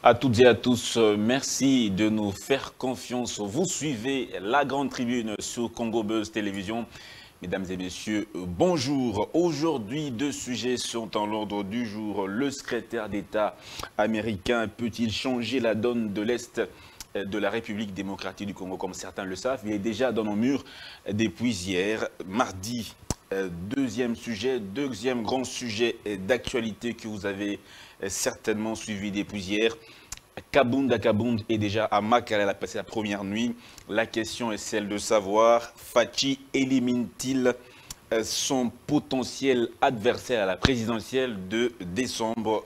À toutes et à tous, merci de nous faire confiance. Vous suivez la grande tribune sur Congo Buzz Télévision. Mesdames et messieurs, bonjour. Aujourd'hui, deux sujets sont en l'ordre du jour. Le secrétaire d'État américain peut-il changer la donne de l'Est de la République démocratique du Congo, comme certains le savent? Il est déjà dans nos murs depuis hier, mardi. Deuxième sujet, deuxième grand sujet d'actualité que vous avez certainement suivi depuis hier. Kabound est déjà à Makala, elle a passé la première nuit. La question est celle de savoir, Fachi élimine-t-il son potentiel adversaire à la présidentielle de décembre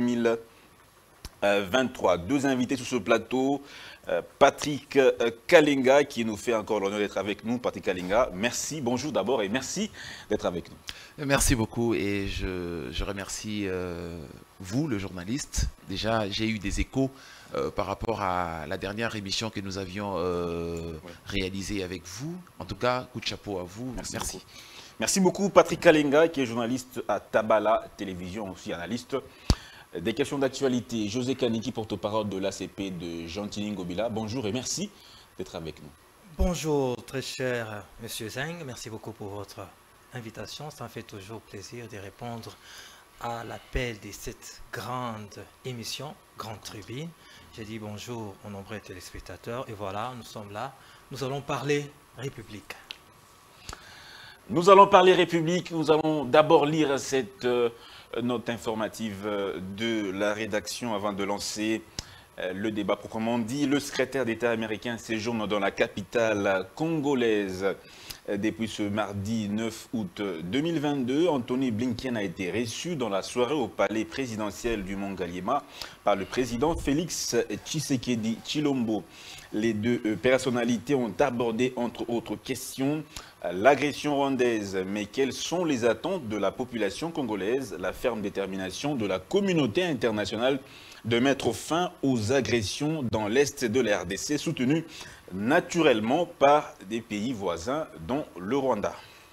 2023. Deux invités sur ce plateau, Patrick Kalenga qui nous fait encore l'honneur d'être avec nous. Patrick Kalenga, merci, bonjour d'abord et merci d'être avec nous. Merci beaucoup et je remercie vous, le journaliste. Déjà, j'ai eu des échos par rapport à la dernière émission que nous avions réalisée avec vous. En tout cas, coup de chapeau à vous. Merci. Merci beaucoup, Patrick Kalenga, qui est journaliste à Tabala Télévision, aussi analyste. Des questions d'actualité. José Kaniki, porte-parole de l'ACP de Gentilin Gobila. Bonjour et merci d'être avec nous. Bonjour, très cher Monsieur Zeng. Merci beaucoup pour votre invitation. Ça me fait toujours plaisir de répondre à l'appel de cette grande émission, Grande Tribune. J'ai dit bonjour aux nombreux téléspectateurs et voilà, nous sommes là. Nous allons parler République. Nous allons parler République. Nous allons d'abord lire cette note informative de la rédaction avant de lancer le débat proprement dit. Le secrétaire d'État américain séjourne dans la capitale congolaise depuis ce mardi 9 août 2022. Anthony Blinken a été reçu dans la soirée au palais présidentiel du Mont Ngaliema par le président Félix Tshisekedi Tshilombo. Les deux personnalités ont abordé, entre autres questions, l'agression rwandaise. Mais quelles sont les attentes de la population congolaise, la ferme détermination de la communauté internationale de mettre fin aux agressions dans l'est de la RDC, soutenues naturellement par des pays voisins, dont le Rwanda?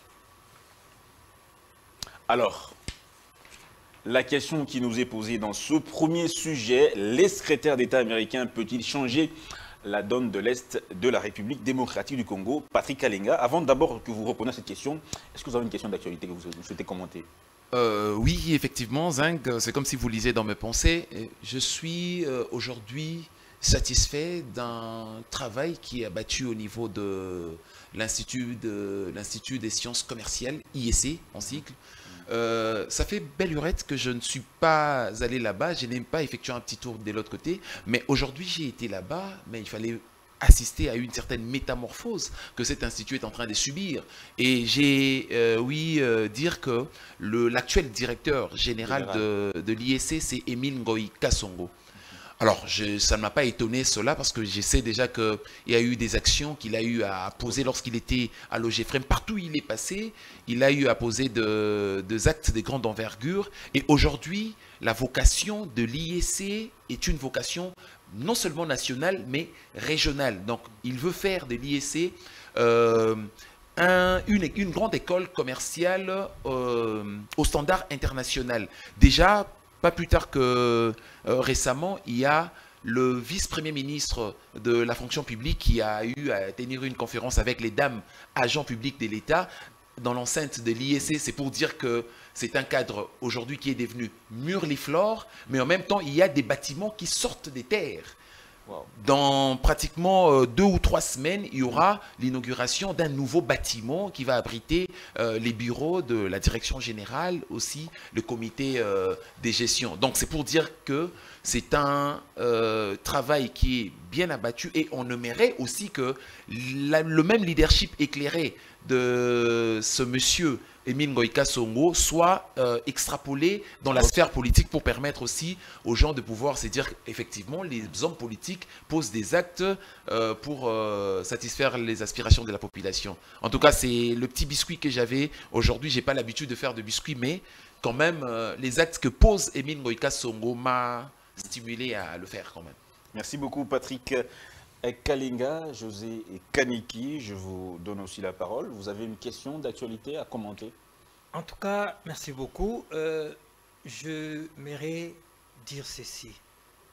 Alors, la question qui nous est posée dans ce premier sujet, les secrétaires d'État américains peut-il changer la donne de l'Est de la République démocratique du Congo? Patrick Kalenga, avant d'abord que vous répondiez à cette question, est-ce que vous avez une question d'actualité que vous souhaitez commenter? Oui, effectivement, Zeng, c'est comme si vous lisez dans mes pensées. Je suis aujourd'hui satisfait d'un travail qui est abattu au niveau de l'Institut des sciences commerciales, IEC en cycle. Ça fait belle lurette que je ne suis pas allé là-bas, je n'ai pas effectué un petit tour de l'autre côté, mais aujourd'hui j'ai été là-bas, mais il fallait assister à une certaine métamorphose que cet institut est en train de subir. Et j'ai dire que l'actuel directeur général de l'IEC, c'est Émile Ngoï Kasongo. Alors, ça ne m'a pas étonné cela parce que je sais déjà qu'il y a eu des actions qu'il a eu à poser lorsqu'il était à l'OGFREM. Partout où il est passé, il a eu à poser des actes de grande envergure. Et aujourd'hui, la vocation de l'IEC est une vocation non seulement nationale, mais régionale. Donc, il veut faire de l'IEC une grande école commerciale au standard international. Déjà, pas plus tard que récemment, il y a le vice-premier ministre de la fonction publique qui a eu à tenir une conférence avec les dames agents publics de l'État dans l'enceinte de l'IEC. C'est pour dire que c'est un cadre aujourd'hui qui est devenu murliflore, mais en même temps, il y a des bâtiments qui sortent des terres. Dans pratiquement 2 ou 3 semaines, il y aura l'inauguration d'un nouveau bâtiment qui va abriter les bureaux de la direction générale, aussi le comité des gestions. Donc c'est pour dire que c'est un travail qui est bien abattu et on aimerait aussi que le même leadership éclairé de ce monsieur Émile Ngoï Kasongo soit extrapolé dans la sphère politique pour permettre aussi aux gens de pouvoir se dire qu'effectivement les hommes politiques posent des actes pour satisfaire les aspirations de la population. En tout cas, c'est le petit biscuit que j'avais. Aujourd'hui, je n'ai pas l'habitude de faire de biscuits, mais quand même, les actes que pose Émile Ngoï Kasongo m'a stimulé à le faire quand même. Merci beaucoup, Patrick Kalenga, José Kaniki, je vous donne aussi la parole. Vous avez une question d'actualité à commenter? En tout cas, merci beaucoup. Je m'aimerais dire ceci.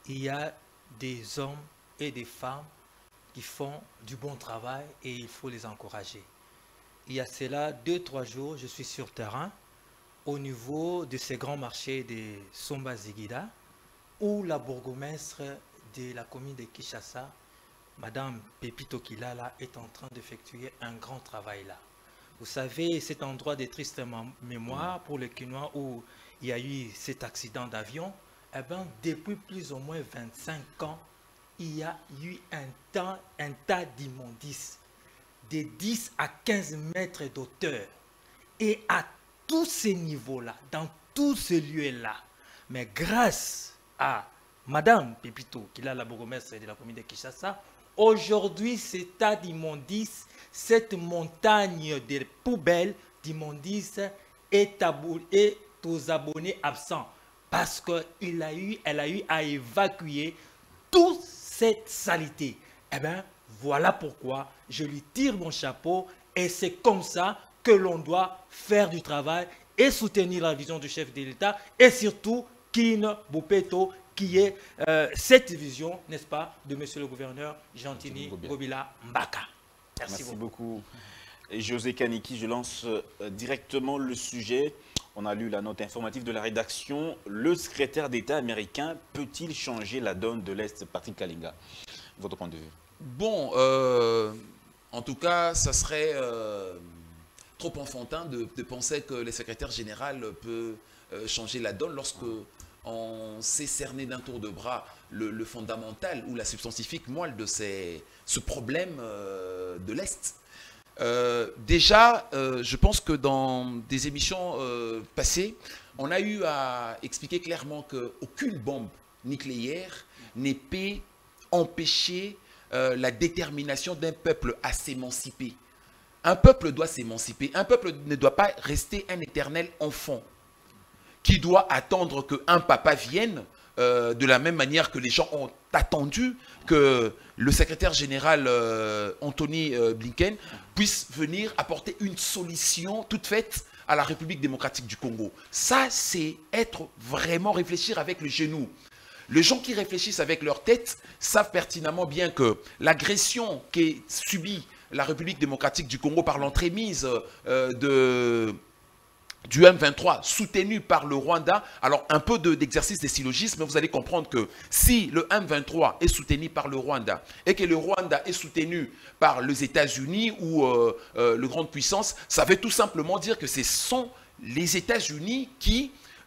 il y a des hommes et des femmes qui font du bon travail et il faut les encourager. Il y a cela 2-3 jours, je suis sur terrain au niveau de ces grands marchés de Somba Zigida où la bourgmestre de la commune de Kinshasa, Madame Pepito Kilala, est en train d'effectuer un grand travail là. Vous savez, cet endroit de triste mémoire pour le Quinois où il y a eu cet accident d'avion, eh bien, depuis plus ou moins 25 ans, il y a eu un tas d'immondices de 10 à 15 mètres d'auteur. Et à tous ces niveaux-là, dans tous ces lieux-là, mais grâce à Madame Pepito, qui est la bourgmestre de la commune de Kinshasa, aujourd'hui, ce tas d'immondices, cette montagne de poubelles d'immondices est aux abonnés absents parce qu'elle a eu à évacuer toute cette saleté. Eh bien, voilà pourquoi je lui tire mon chapeau et c'est comme ça que l'on doit faire du travail et soutenir la vision du chef de l'État et surtout Kin Bopeto qui est cette vision, n'est-ce pas, de monsieur le gouverneur Gentini Gobila Mbaka. Merci beaucoup. Et José Kaniki, je lance directement le sujet. On a lu la note informative de la rédaction. Le secrétaire d'État américain peut-il changer la donne de l'Est, Patrick Kalinga? Votre point de vue? Bon, en tout cas, ça serait trop enfantin de penser que le secrétaire général peut changer la donne lorsque on s'est cerné d'un tour de bras le fondamental ou la substantifique moelle de ce problème de l'Est. Déjà, je pense que dans des émissions passées, on a eu à expliquer clairement qu'aucune bombe nucléaire n'est peut empêcher la détermination d'un peuple à s'émanciper. Un peuple doit s'émanciper. Un peuple ne doit pas rester un éternel enfant qui doit attendre qu'un papa vienne de la même manière que les gens ont attendu que le secrétaire général Anthony Blinken puisse venir apporter une solution toute faite à la République démocratique du Congo. Ça, c'est être vraiment réfléchir avec le genou. Les gens qui réfléchissent avec leur tête savent pertinemment bien que l'agression qu'est subie la République démocratique du Congo par l'entremise du M23 soutenu par le Rwanda, alors un peu d'exercice des syllogismes, mais vous allez comprendre que si le M23 est soutenu par le Rwanda et que le Rwanda est soutenu par les États-Unis ou les grandes puissances, ça veut tout simplement dire que ce sont les États-Unis qui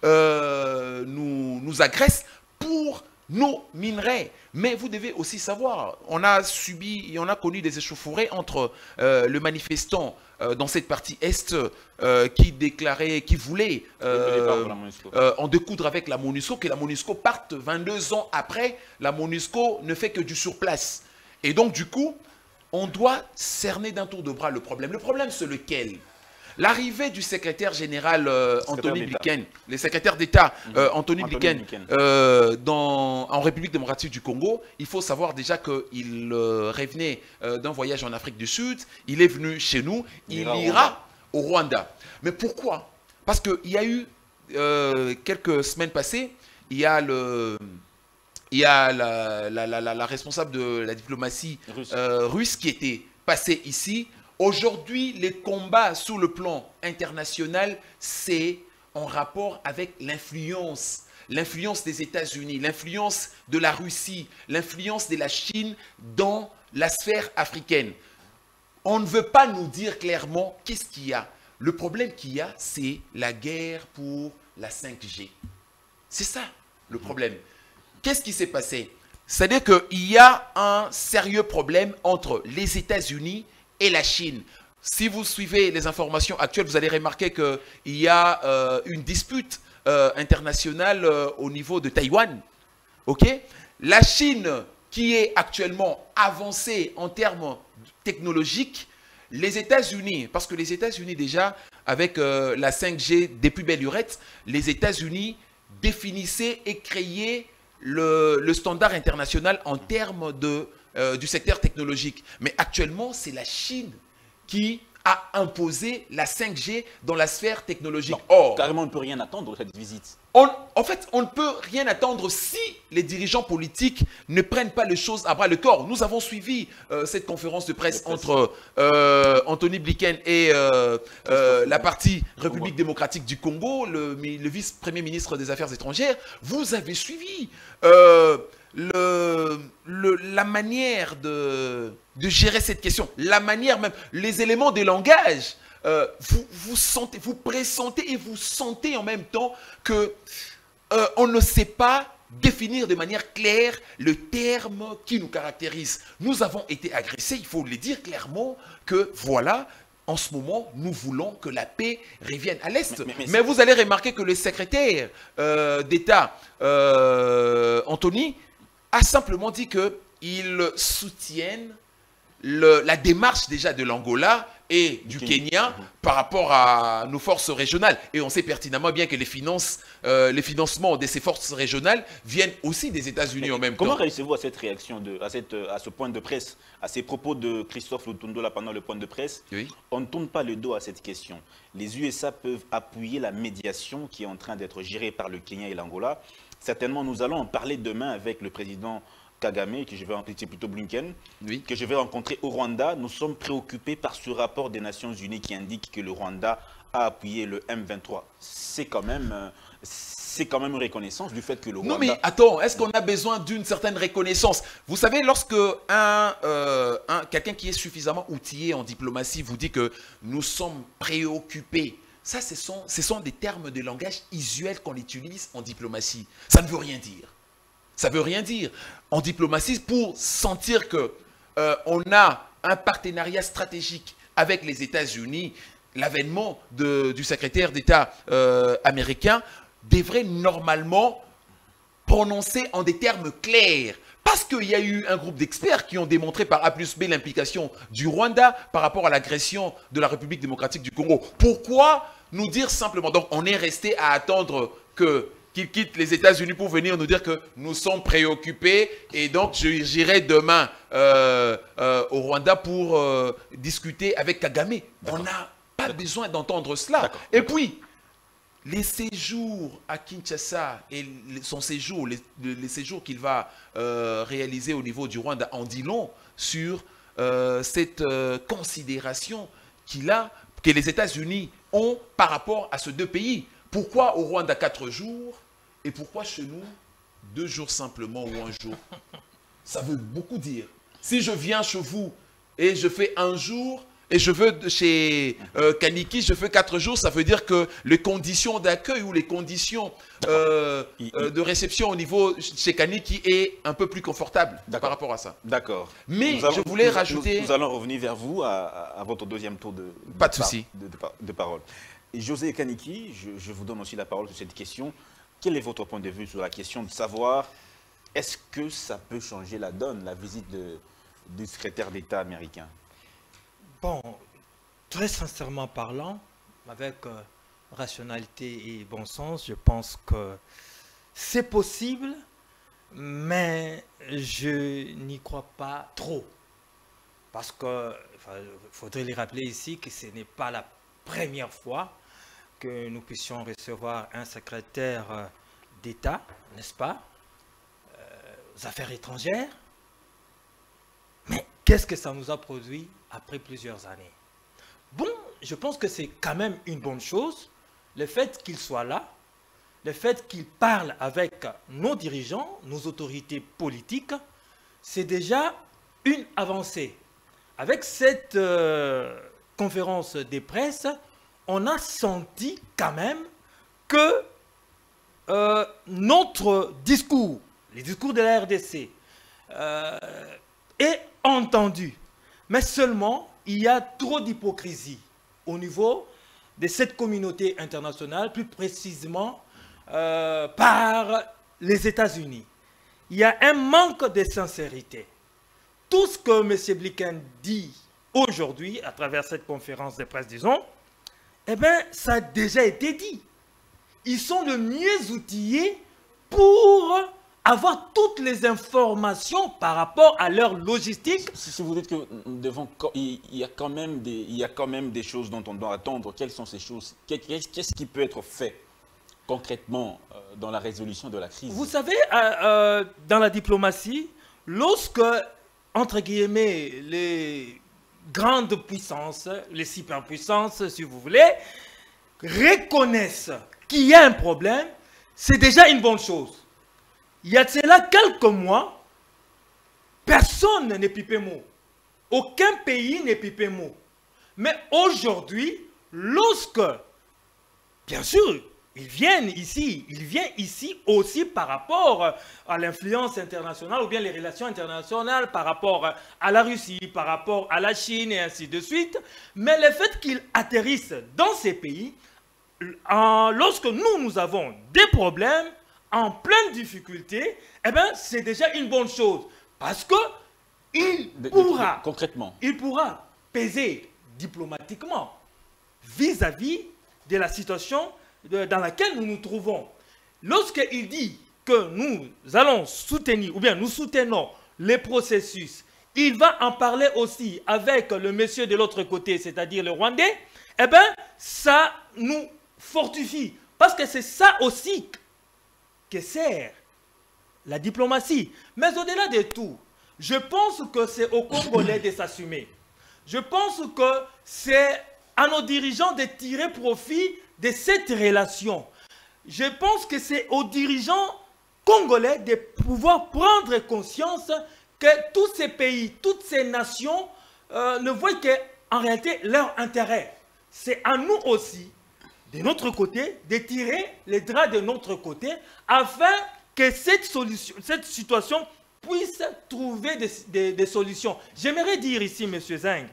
nous agressent pour nos minerais. Mais vous devez aussi savoir, on a subi et on a connu des échauffourées entre le manifestant dans cette partie Est qui déclarait, qui voulait en découdre avec la MONUSCO, que la MONUSCO parte 22 ans après, la MONUSCO ne fait que du surplace. Et donc du coup, on doit cerner d'un tour de bras le problème. Le problème, c'est lequel? L'arrivée du secrétaire général Anthony Blinken, le secrétaire d'État Anthony Blinken en République démocratique du Congo, il faut savoir déjà qu'il revenait d'un voyage en Afrique du Sud, il est venu chez nous, il ira au Rwanda. Mais pourquoi? Parce qu'il y a eu, quelques semaines passées, il y a la responsable de la diplomatie russe qui était passée ici. Aujourd'hui, les combats sur le plan international, c'est en rapport avec l'influence des États-Unis, l'influence de la Russie, l'influence de la Chine dans la sphère africaine. On ne veut pas nous dire clairement qu'est-ce qu'il y a. Le problème qu'il y a, c'est la guerre pour la 5G. C'est ça le problème. Qu'est-ce qui s'est passé? C'est-à-dire qu'il y a un sérieux problème entre les États-Unis et la Chine. Si vous suivez les informations actuelles, vous allez remarquer qu'il y a une dispute internationale au niveau de Taïwan. Okay? La Chine, qui est actuellement avancée en termes technologiques, les États-Unis, parce que les États-Unis déjà, avec la 5G depuis belle lurette, les États-Unis définissaient et créaient le standard international en termes du secteur technologique. Mais actuellement, c'est la Chine qui à imposer la 5G dans la sphère technologique. Non, Or, carrément, on ne peut rien attendre de cette visite. en fait, on ne peut rien attendre si les dirigeants politiques ne prennent pas les choses à bras le corps. Nous avons suivi cette conférence de presse entre Anthony Blinken et la partie République démocratique du Congo, le vice-premier ministre des Affaires étrangères. Vous avez suivi la manière de gérer cette question, la manière même, les éléments de langage. Vous pressentez et vous sentez en même temps que on ne sait pas définir de manière claire le terme qui nous caractérise. Nous avons été agressés, il faut le dire clairement, que voilà, en ce moment, nous voulons que la paix revienne à l'Est. Mais vous allez remarquer que le secrétaire d'État, Anthony, a simplement dit qu'il soutienne la démarche déjà de l'Angola et du Kenya par rapport à nos forces régionales. Et on sait pertinemment bien que les financements de ces forces régionales viennent aussi des États-Unis en même temps. Comment réagissez-vous à cette réaction, à ce point de presse, à ces propos de Christophe Lutundo là pendant le point de presse? Oui. On ne tourne pas le dos à cette question. Les USA peuvent appuyer la médiation qui est en train d'être gérée par le Kenya et l'Angola. Certainement, nous allons en parler demain avec le président Kagame, que je vais rencontrer, plutôt Blinken, oui, que je vais rencontrer au Rwanda. Nous sommes préoccupés par ce rapport des Nations Unies qui indique que le Rwanda a appuyé le M23. C'est quand même une reconnaissance du fait que le Rwanda... Non mais attends, est-ce qu'on a besoin d'une certaine reconnaissance? Vous savez, lorsque quelqu'un qui est suffisamment outillé en diplomatie vous dit que nous sommes préoccupés, ça ce sont des termes de langage usuels qu'on utilise en diplomatie. Ça ne veut rien dire. Ça ne veut rien dire. En diplomatie, pour sentir que on a un partenariat stratégique avec les États-Unis, l'avènement du secrétaire d'État américain devrait normalement prononcer en des termes clairs. Parce qu'il y a eu un groupe d'experts qui ont démontré par A plus B l'implication du Rwanda par rapport à l'agression de la République démocratique du Congo. Pourquoi nous dire simplement? Donc on est resté à attendre qu'il quitte les États-Unis pour venir nous dire que nous sommes préoccupés et donc j'irai demain au Rwanda pour discuter avec Kagame. On n'a pas besoin d'entendre cela. Et puis, les séjours à Kinshasa et son séjour, les séjours qu'il va réaliser au niveau du Rwanda en dit long sur cette considération que les États-Unis ont par rapport à ces deux pays. Pourquoi au Rwanda 4 jours et pourquoi chez nous 2 jours simplement ou 1 jour? Ça veut beaucoup dire. Si je viens chez vous et je fais 1 jour et je veux chez Kaniki, je fais 4 jours, ça veut dire que les conditions d'accueil ou les conditions de réception au niveau chez Kaniki est un peu plus confortable par rapport à ça. D'accord. Mais je voulais rajouter... Nous allons revenir vers vous à votre deuxième tour de parole. Et José Kaniki, je vous donne aussi la parole sur cette question. Quel est votre point de vue sur la question de savoir est-ce que ça peut changer la donne, la visite du secrétaire d'État américain? Bon, très sincèrement parlant, avec rationalité et bon sens, je pense que c'est possible, mais je n'y crois pas trop. Parce que, faudrait les rappeler ici que ce n'est pas la première fois que nous puissions recevoir un secrétaire d'État, n'est-ce pas, aux affaires étrangères. Mais qu'est-ce que ça nous a produit après plusieurs années? Bon, je pense que c'est quand même une bonne chose, le fait qu'il soit là, le fait qu'il parle avec nos dirigeants, nos autorités politiques, c'est déjà une avancée. Avec cette conférence des presses, on a senti quand même que notre discours, les discours de la RDC, est entendu. Mais seulement, il y a trop d'hypocrisie au niveau de cette communauté internationale, plus précisément par les États-Unis. Il y a un manque de sincérité. Tout ce que M. Blinken dit aujourd'hui, à travers cette conférence de presse, disons, eh bien, ça a déjà été dit. Ils sont le mieux outillés pour avoir toutes les informations par rapport à leur logistique. Si vous dites que nous devons, il y a quand même des choses dont on doit attendre, quelles sont ces choses? Qu'est-ce qui peut être fait concrètement dans la résolution de la crise? Vous savez, dans la diplomatie, lorsque, entre guillemets, les grandes puissances, les superpuissances, si vous voulez, reconnaissent qu'il y a un problème, c'est déjà une bonne chose. Il y a de cela quelques mois, personne n'est pipé mot. Aucun pays n'est pipé mot. Mais aujourd'hui, lorsque, bien sûr, ils viennent ici aussi par rapport à l'influence internationale ou bien les relations internationales par rapport à la Russie, par rapport à la Chine et ainsi de suite. Mais le fait qu'ils atterrissent dans ces pays, lorsque nous avons des problèmes, en pleine difficulté, eh bien, c'est déjà une bonne chose. Parce que concrètement, il pourra peser diplomatiquement vis-à-vis de la situation dans laquelle nous nous trouvons. Lorsqu'il dit que nous allons soutenir, ou bien nous soutenons les processus, il va en parler aussi avec le monsieur de l'autre côté, c'est-à-dire le Rwandais, eh bien, ça nous fortifie. Parce que c'est ça aussi que sert la diplomatie. Mais au-delà de tout, je pense que c'est aux Congolais de s'assumer. Je pense que c'est à nos dirigeants de tirer profit de cette relation. Je pense que c'est aux dirigeants congolais de pouvoir prendre conscience que tous ces pays, toutes ces nations ne voient qu'en réalité leur intérêt. C'est à nous aussi, de notre côté, de tirer les draps de notre côté afin que cette situation puisse trouver des solutions. J'aimerais dire ici, M. Zeng,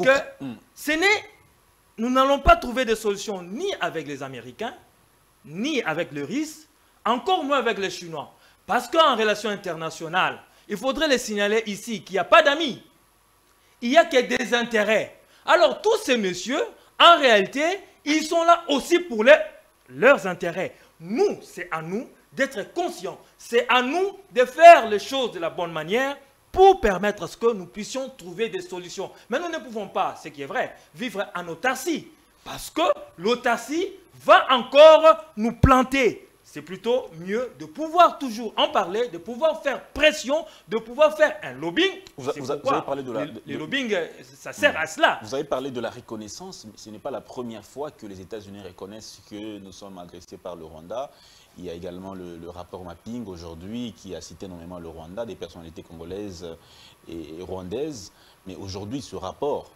que nous n'allons pas trouver de solutions ni avec les Américains, ni avec le Russe, encore moins avec les Chinois. Parce qu'en relation internationale, il faudrait les signaler ici qu'il n'y a pas d'amis. Il n'y a que des intérêts. Alors tous ces messieurs, en réalité, ils sont là aussi pour leurs intérêts. Nous, c'est à nous d'être conscients. C'est à nous de faire les choses de la bonne manière pour permettre à ce que nous puissions trouver des solutions. Mais nous ne pouvons pas, ce qui est vrai, vivre en autarcie. Parce que l'autarcie va encore nous planter. C'est plutôt mieux de pouvoir toujours en parler, de pouvoir faire pression, de pouvoir faire un lobbying. Vous avez parlé de le lobbying, ça sert à cela. Vous avez parlé de la reconnaissance, mais ce n'est pas la première fois que les États-Unis reconnaissent que nous sommes agressés par le Rwanda. Il y a également le rapport Mapping aujourd'hui qui a cité énormément le Rwanda, des personnalités congolaises et rwandaises. Mais aujourd'hui, ce rapport,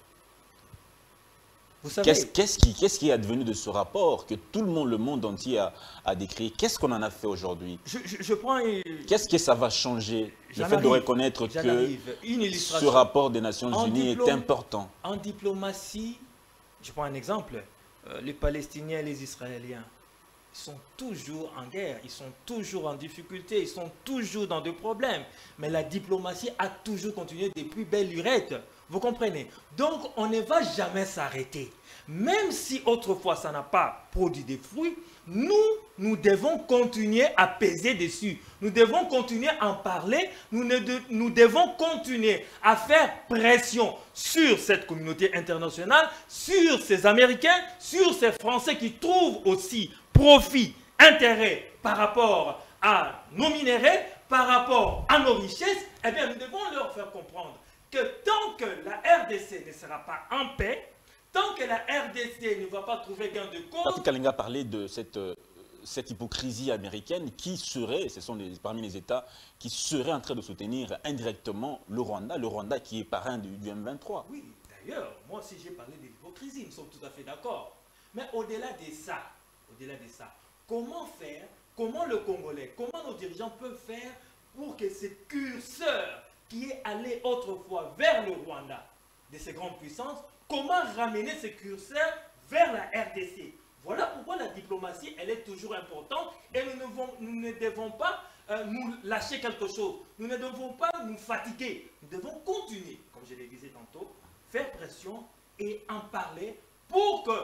qu'est-ce qui est advenu de ce rapport que tout le monde entier a décrit? Qu'est-ce qu'on en a fait aujourd'hui? Qu'est-ce que ça va changer? Le fait de reconnaître que ce rapport des Nations Unies est important. En diplomatie, je prends un exemple, les Palestiniens et les Israéliens, ils sont toujours en guerre, ils sont toujours en difficulté, ils sont toujours dans des problèmes. Mais la diplomatie a toujours continué depuis belle lurette. Vous comprenez? Donc, on ne va jamais s'arrêter. Même si autrefois ça n'a pas produit des fruits, nous devons continuer à peser dessus. Nous devons continuer à en parler. Nous devons continuer à faire pression sur cette communauté internationale, sur ces Américains, sur ces Français qui trouvent aussi profit, intérêt par rapport à nos minéraux, par rapport à nos richesses. Eh bien, nous devons leur faire comprendre que tant que la RDC ne sera pas en paix, tant que la RDC ne va pas trouver gain de cause... Patrick Kalenga parlait de cette hypocrisie américaine qui serait, ce sont parmi les États qui seraient en train de soutenir indirectement le Rwanda qui est parrain du M23. Oui, d'ailleurs, moi aussi j'ai parlé de l'hypocrisie, nous sommes tout à fait d'accord. Mais au-delà de ça, comment faire, comment le Congolais, comment nos dirigeants peuvent faire pour que ce curseur qui est allé autrefois vers le Rwanda, de ces grandes puissances, comment ramener ce curseur vers la RDC? Voilà pourquoi la diplomatie, elle est toujours importante et nous ne devons pas nous lâcher quelque chose. Nous ne devons pas nous fatiguer. Nous devons continuer, comme je le disais tantôt, faire pression et en parler pour que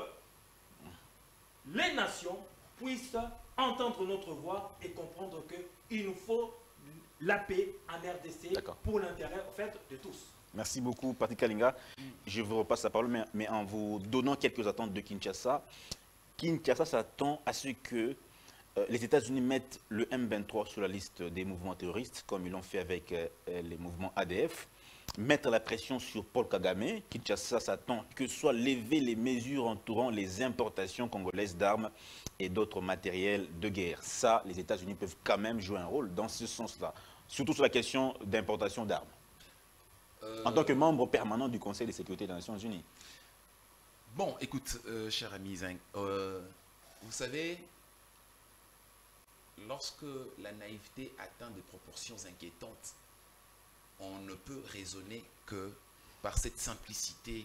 les nations puissent entendre notre voix et comprendre qu'il nous faut la paix en RDC D'accord. pour l'intérêt en fait, de tous. Merci beaucoup, Patrick Kalinga. Je vous repasse la parole, mais en vous donnant quelques attentes de Kinshasa. Kinshasa s'attend à ce que les États-Unis mettent le M23 sur la liste des mouvements terroristes, comme ils l'ont fait avec les mouvements ADF. Mettre la pression sur Paul Kagame. Kinshasa s'attend que soient levées les mesures entourant les importations congolaises d'armes et d'autres matériels de guerre. Ça, les États-Unis peuvent quand même jouer un rôle dans ce sens-là, surtout sur la question d'importation d'armes. En tant que membre permanent du Conseil de sécurité des Nations Unies. Bon, écoute, cher ami Zeng, vous savez, lorsque la naïveté atteint des proportions inquiétantes, on ne peut raisonner que par cette simplicité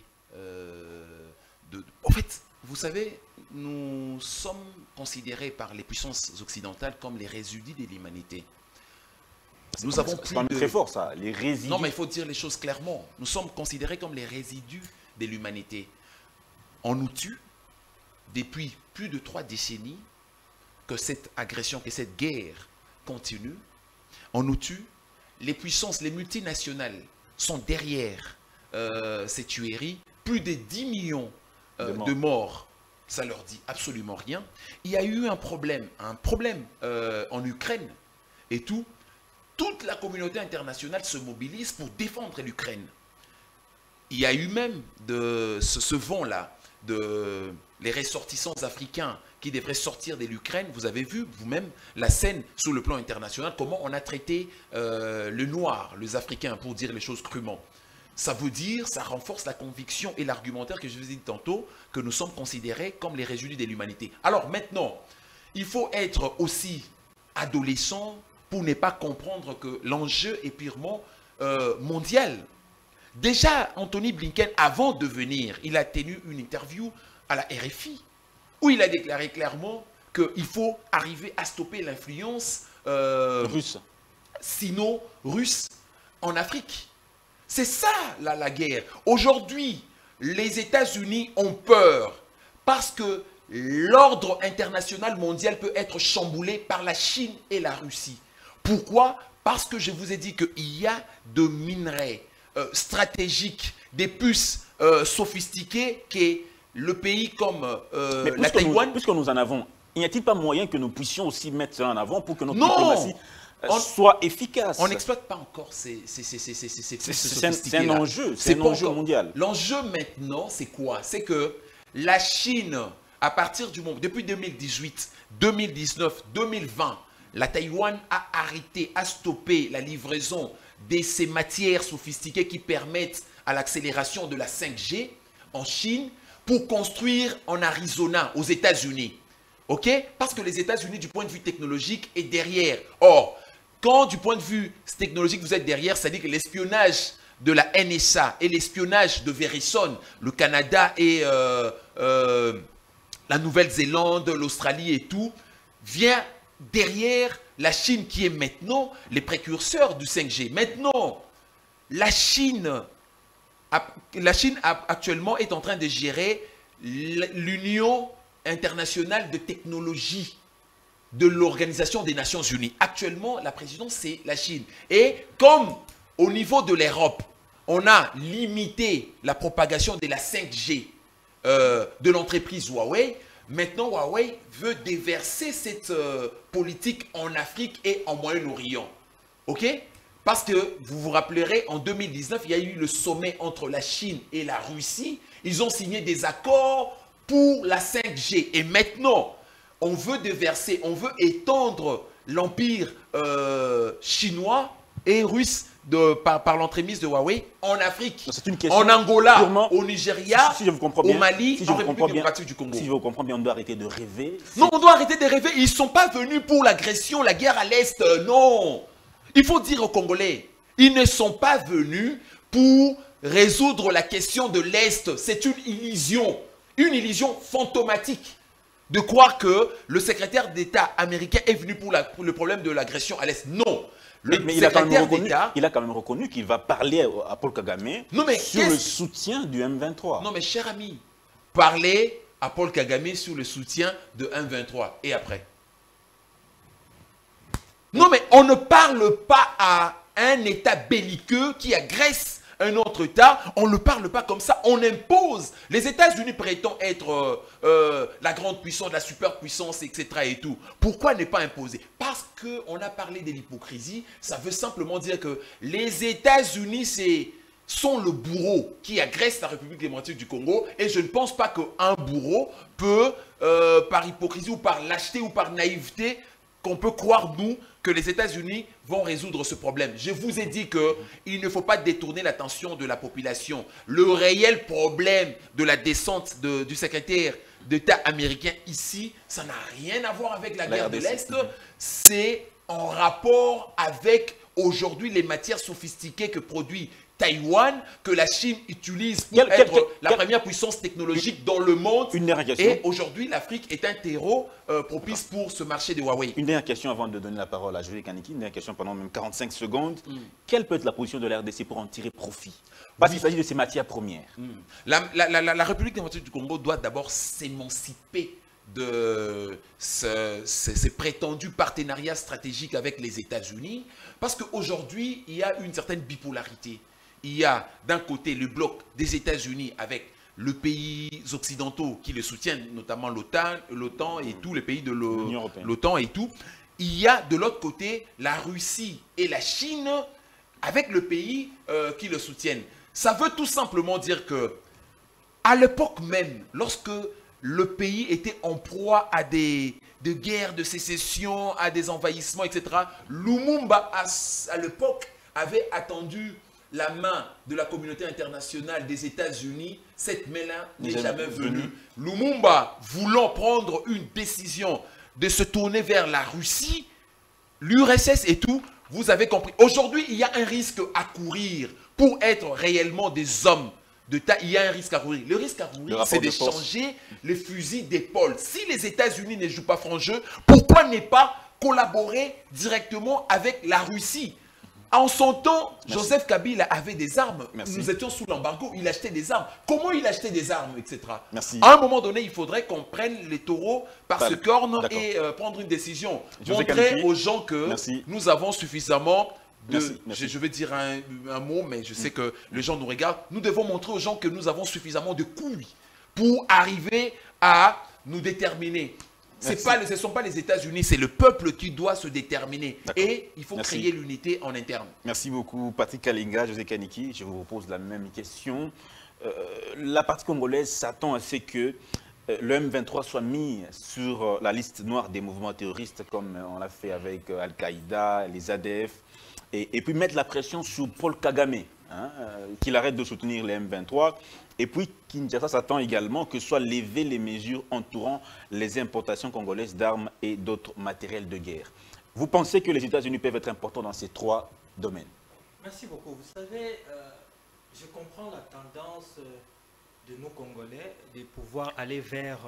En fait, vous savez, nous sommes considérés par les puissances occidentales comme les résidus de l'humanité. Nous avons plus de... très fort ça, les résidus. Non, mais il faut dire les choses clairement. Nous sommes considérés comme les résidus de l'humanité. On nous tue depuis plus de 3 décennies que cette agression, que cette guerre continue. On nous tue. Les puissances, les multinationales sont derrière ces tueries. Plus de 10 millions de morts. Ça leur dit absolument rien. Il y a eu un problème en Ukraine et tout. Toute la communauté internationale se mobilise pour défendre l'Ukraine. Il y a eu même ce vent-là, les ressortissants africains qui devraient sortir de l'Ukraine. Vous avez vu vous-même la scène sur le plan international, comment on a traité le noir, les Africains, pour dire les choses crûment. Ça veut dire, ça renforce la conviction et l'argumentaire que je vous ai dit tantôt, que nous sommes considérés comme les résidus de l'humanité. Alors maintenant, il faut être aussi adolescent pour ne pas comprendre que l'enjeu est purement mondial. Déjà, Anthony Blinken, avant de venir, il a tenu une interview à la RFI, où il a déclaré clairement qu'il faut arriver à stopper l'influence russe, sinon russe, en Afrique. C'est ça la guerre. Aujourd'hui, les États-Unis ont peur parce que l'ordre international mondial peut être chamboulé par la Chine et la Russie. Pourquoi? Parce que je vous ai dit qu'il y a de minerais stratégiques, des puces sophistiquées que le pays comme la Taïwan... Puisque nous en avons, n'y a-t-il pas moyen que nous puissions aussi mettre cela en avant pour que notre diplomatie soit efficace? On n'exploite pas encore ces C'est un enjeu, c'est un enjeu mondial. L'enjeu maintenant, c'est quoi? C'est que la Chine, à partir du moment, depuis 2018, 2019, 2020, la Taïwan a arrêté, a stoppé la livraison de ces matières sophistiquées qui permettent à l'accélération de la 5G en Chine pour construire en Arizona, aux États-Unis. OK? Parce que les États-Unis, du point de vue technologique, est derrière. Or, quand du point de vue technologique, vous êtes derrière, ça dit que l'espionnage de la NSA et l'espionnage de Verizon, le Canada et la Nouvelle-Zélande, l'Australie et tout, vient derrière la Chine qui est maintenant les précurseurs du 5G. Maintenant, la Chine actuellement est en train de gérer l'Union internationale de technologie de l'Organisation des Nations Unies. Actuellement, la présidence, c'est la Chine. Et comme au niveau de l'Europe, on a limité la propagation de la 5G de l'entreprise Huawei, maintenant, Huawei veut déverser cette politique en Afrique et en Moyen-Orient. OK? Parce que, vous vous rappellerez, en 2019, il y a eu le sommet entre la Chine et la Russie. Ils ont signé des accords pour la 5G. Et maintenant, on veut déverser, on veut étendre l'empire chinois et russe par l'entremise de Huawei en Afrique, en Angola, au Nigeria, au Mali, en République démocratique du Congo. Si je vous comprends bien, on doit arrêter de rêver. Non, on doit arrêter de rêver. Ils ne sont pas venus pour l'agression, la guerre à l'Est. Non. Il faut dire aux Congolais, ils ne sont pas venus pour résoudre la question de l'Est. C'est une illusion fantomatique de croire que le secrétaire d'État américain est venu pour le problème de l'agression à l'Est. Non. Mais il a quand même reconnu qu'il va parler à Paul Kagame sur le soutien du M23. Non mais cher ami, parler à Paul Kagame sur le soutien de M23 et après. Non, mais on ne parle pas à un État belliqueux qui agresse un autre État. On ne parle pas comme ça. On impose. Les États-Unis prétendent être la grande puissance, la superpuissance, etc. et tout. Pourquoi ne pas imposer? Parce qu'on a parlé de l'hypocrisie. Ça veut simplement dire que les États-Unis, sont le bourreau qui agresse la République démocratique du Congo. Et je ne pense pas qu'un bourreau peut, par hypocrisie ou par lâcheté ou par naïveté, qu'on peut croire, nous, que les États-Unis vont résoudre ce problème. Je vous ai dit qu'il ne faut pas détourner l'attention de la population. Le réel problème de la descente du secrétaire d'État américain ici, ça n'a rien à voir avec la guerre de l'Est. C'est en rapport avec, aujourd'hui, les matières sophistiquées que produit Taïwan, que la Chine utilise pour être la première puissance technologique dans le monde. Une dernière question. Et aujourd'hui, l'Afrique est un terreau propice pour ce marché de Huawei. Une dernière question avant de donner la parole à José Kaniki. Une dernière question pendant même 45 secondes. Quelle peut être la position de la RDC pour en tirer profit? Parce qu'il s'agit de ces matières premières. La République démocratique du Congo doit d'abord s'émanciper de ces prétendus partenariats stratégiques avec les États-Unis. Parce qu'aujourd'hui, il y a une certaine bipolarité. Il y a d'un côté le bloc des États-Unis avec les pays occidentaux qui le soutiennent, notamment l'OTAN et tous les pays de l'OTAN et tout. Il y a de l'autre côté la Russie et la Chine avec le pays qui le soutiennent. Ça veut tout simplement dire que à l'époque même, lorsque le pays était en proie à des guerres de sécession, à des envahissements, etc., Lumumba, à l'époque, avait attendu la main de la communauté internationale des États-Unis. Cette main-là n'est jamais venue. Lumumba, voulant prendre une décision de se tourner vers la Russie, l'URSS et tout, vous avez compris. Aujourd'hui, il y a un risque à courir pour être réellement des hommes d'État. Il y a un risque à courir. Le risque à courir, c'est d'échanger les fusils d'épaule. Si les États-Unis ne jouent pas franc jeu, pourquoi ne pas collaborer directement avec la Russie? En son temps, Joseph Kabila avait des armes. Nous étions sous l'embargo. Il achetait des armes. Comment il achetait des armes, etc. À un moment donné, il faudrait qu'on prenne les taureaux par ce corne et prendre une décision. Montrer aux gens que nous avons suffisamment je vais dire un mot, mais je sais que les gens nous regardent. Nous devons montrer aux gens que nous avons suffisamment de couilles pour arriver à nous déterminer. Ce ne sont pas les États-Unis, c'est le peuple qui doit se déterminer. Et il faut créer l'unité en interne. Merci beaucoup, Patrick Kalinga, José Kaniki. Je vous repose la même question. La partie congolaise s'attend à ce que le M23 soit mis sur la liste noire des mouvements terroristes, comme on l'a fait avec Al-Qaïda, les ADF, et puis mettre la pression sur Paul Kagame, qu'il arrête de soutenir les M23. Et puis, Kinshasa s'attend également que soient levées les mesures entourant les importations congolaises d'armes et d'autres matériels de guerre. Vous pensez que les États-Unis peuvent être importants dans ces trois domaines? Merci beaucoup. Vous savez, je comprends la tendance de nos Congolais de pouvoir aller vers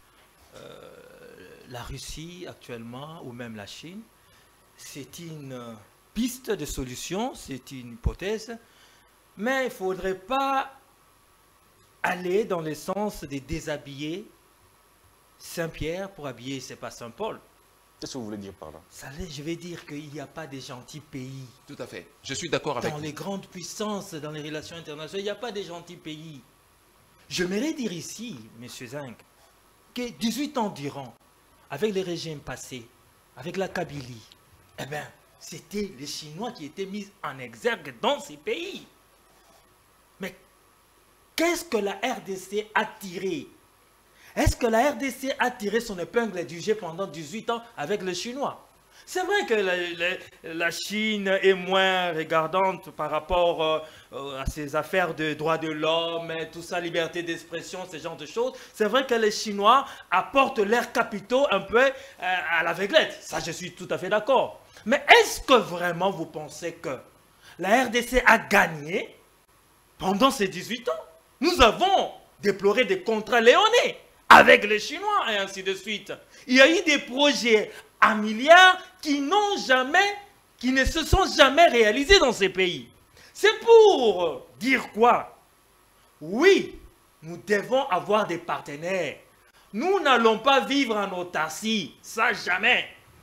la Russie actuellement ou même la Chine. C'est une piste de solution, c'est une hypothèse, mais il ne faudrait pas aller dans le sens de déshabiller Saint-Pierre pour habiller, c'est pas Saint-Paul. Qu'est-ce que vous voulez dire par là? Je vais dire qu'il n'y a pas de gentils pays. Tout à fait. Je suis d'accord avec vous. Dans les grandes puissances, dans les relations internationales, il n'y a pas de gentils pays. J'aimerais dire ici, M. Zeng, que 18 ans durant, avec les régimes passés, avec la Kabylie, eh bien, c'était les Chinois qui étaient mis en exergue dans ces pays. Mais qu'est-ce que la RDC a tiré? Est-ce que la RDC a tiré son épingle du jeu pendant 18 ans avec les Chinois? C'est vrai que la Chine est moins regardante par rapport à ces affaires de droits de l'homme, tout ça, liberté d'expression, ce genre de choses. C'est vrai que les Chinois apportent leurs capitaux un peu à l'aveuglette. Ça, je suis tout à fait d'accord. Mais est-ce que vraiment vous pensez que la RDC a gagné pendant ces 18 ans? Nous avons déploré des contrats léonais avec les Chinois et ainsi de suite. Il y a eu des projets à milliards qui ne se sont jamais réalisés dans ces pays. C'est pour dire quoi? Oui, nous devons avoir des partenaires. Nous n'allons pas vivre en autarcie, ça jamais.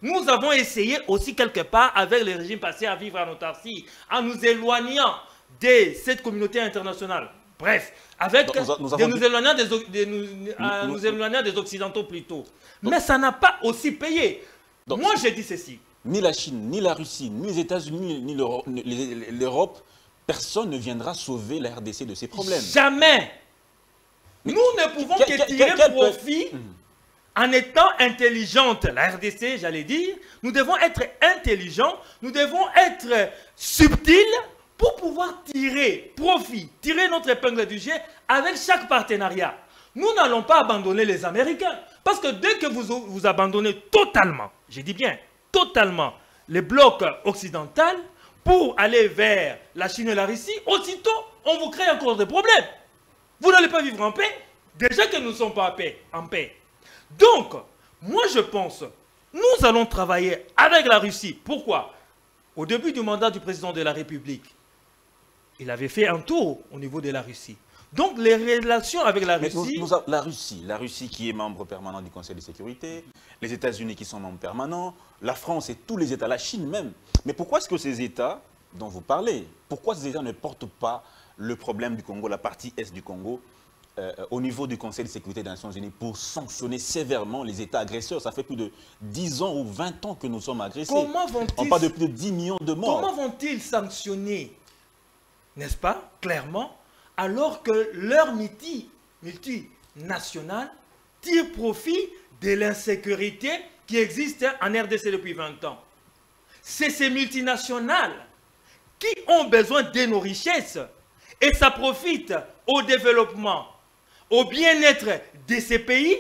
Nous avons essayé aussi quelque part, avec le régime passé, à vivre en autarcie, en nous éloignant de cette communauté internationale. Bref, avec nous éloignant des Occidentaux plutôt. Mais ça n'a pas aussi payé. Donc, moi, j'ai dit ceci. Ni la Chine, ni la Russie, ni les États-Unis, ni l'Europe, personne ne viendra sauver la RDC de ces problèmes. Jamais. Nous ne pouvons que tirer profit en étant intelligente. La RDC, j'allais dire, nous devons être intelligents, nous devons être subtils pour pouvoir tirer profit, tirer notre épingle du jeu avec chaque partenariat. Nous n'allons pas abandonner les Américains. Parce que dès que vous abandonnez totalement, je dis bien totalement, les blocs occidentaux pour aller vers la Chine et la Russie, aussitôt, on vous crée encore des problèmes. Vous n'allez pas vivre en paix. Déjà que nous ne sommes pas en paix. Donc, moi je pense, nous allons travailler avec la Russie. Pourquoi? Au début du mandat du président de la République, il avait fait un tour au niveau de la Russie. Donc les relations avec la Russie... La Russie qui est membre permanent du Conseil de sécurité, les États-Unis qui sont membres permanents, la France et tous les États, la Chine même. Mais pourquoi est-ce que ces États dont vous parlez, pourquoi ces États ne portent pas le problème du Congo, la partie est du Congo, au niveau du Conseil de sécurité des Nations Unies pour sanctionner sévèrement les États agresseurs? Ça fait plus de 10 ans ou 20 ans que nous sommes agressés. On parle de plus de 10 millions de morts. Comment vont-ils sanctionner, n'est-ce pas, clairement, alors que leur multinationale tire profit de l'insécurité qui existe en RDC depuis 20 ans? C'est ces multinationales qui ont besoin de nos richesses et ça profite au développement, au bien-être de ces pays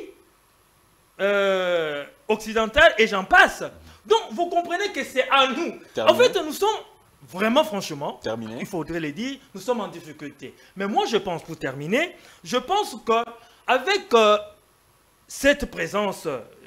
occidentaux et j'en passe. Donc vous comprenez que c'est à nous. En fait, nous sommes vraiment, franchement, il faudrait le dire, nous sommes en difficulté. Mais moi, je pense, pour terminer, je pense qu'avec cette présence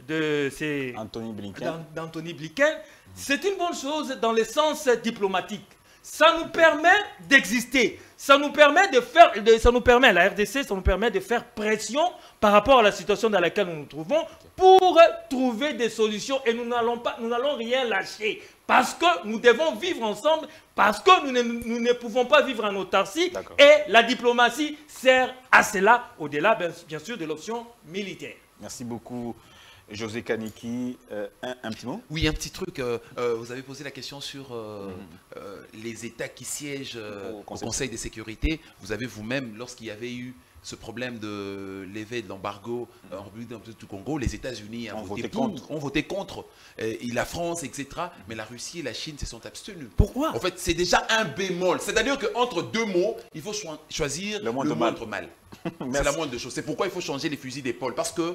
d'Anthony Blinken, c'est une bonne chose dans le sens diplomatique. Ça nous permet d'exister. Ça nous permet de faire, la RDC, ça nous permet de faire pression par rapport à la situation dans laquelle nous nous trouvons pour trouver des solutions et nous n'allons rien lâcher. Parce que nous devons vivre ensemble, parce que nous ne pouvons pas vivre en autarcie et la diplomatie sert à cela, au-delà bien sûr de l'option militaire. Merci beaucoup. José Kaniki, un petit mot? Oui, un petit truc. Vous avez posé la question sur les États qui siègent au Conseil de sécurité. Vous avez vous-même, lorsqu'il y avait eu ce problème de levée de l'embargo en République du Congo, les États-Unis ont voté contre, et la France, etc. Mais la Russie et la Chine se sont abstenus. Pourquoi? En fait, c'est déjà un bémol. C'est-à-dire qu'entre deux mots, il faut choisir le moindre mal. C'est la moindre chose. C'est pourquoi il faut changer les fusils d'épaule. Parce que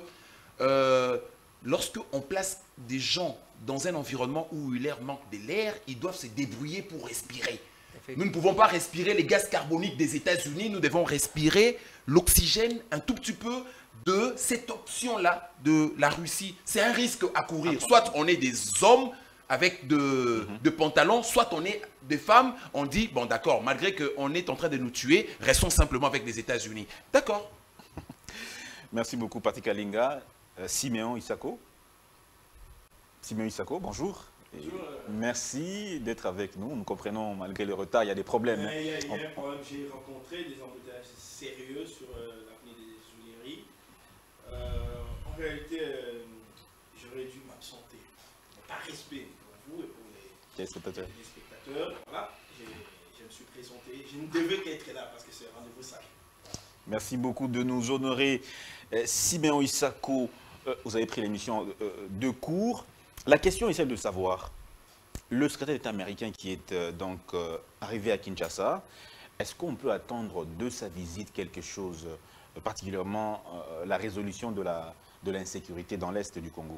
lorsqu'on place des gens dans un environnement où il leur manque de l'air, ils doivent se débrouiller pour respirer. Nous ne pouvons pas respirer les gaz carboniques des États-Unis, nous devons respirer l'oxygène un tout petit peu de cette option-là de la Russie. C'est un risque à courir. Soit on est des hommes avec de pantalons, soit on est des femmes, on dit, bon d'accord, malgré qu'on est en train de nous tuer, restons simplement avec les États-Unis. D'accord. Merci beaucoup, Patrick Kalinga. Siméon Isako. Siméon Isako, bonjour. Bonjour. Merci d'être avec nous. Nous comprenons, malgré le retard, il y a des problèmes. Il y a un problème. J'ai rencontré des embouteillages sérieux sur l'avenue des Tuileries. En réalité, j'aurais dû m'absenter. Par respect pour vous et pour les spectateurs. Voilà, je me suis présenté. Je ne devais qu'être là parce que c'est un rendez-vous sacré. Merci beaucoup de nous honorer. Siméon Isako, vous avez pris l'émission de cours. La question est celle de savoir, le secrétaire d'État américain qui est arrivé à Kinshasa, est-ce qu'on peut attendre de sa visite quelque chose, particulièrement la résolution de l'insécurité dans l'Est du Congo?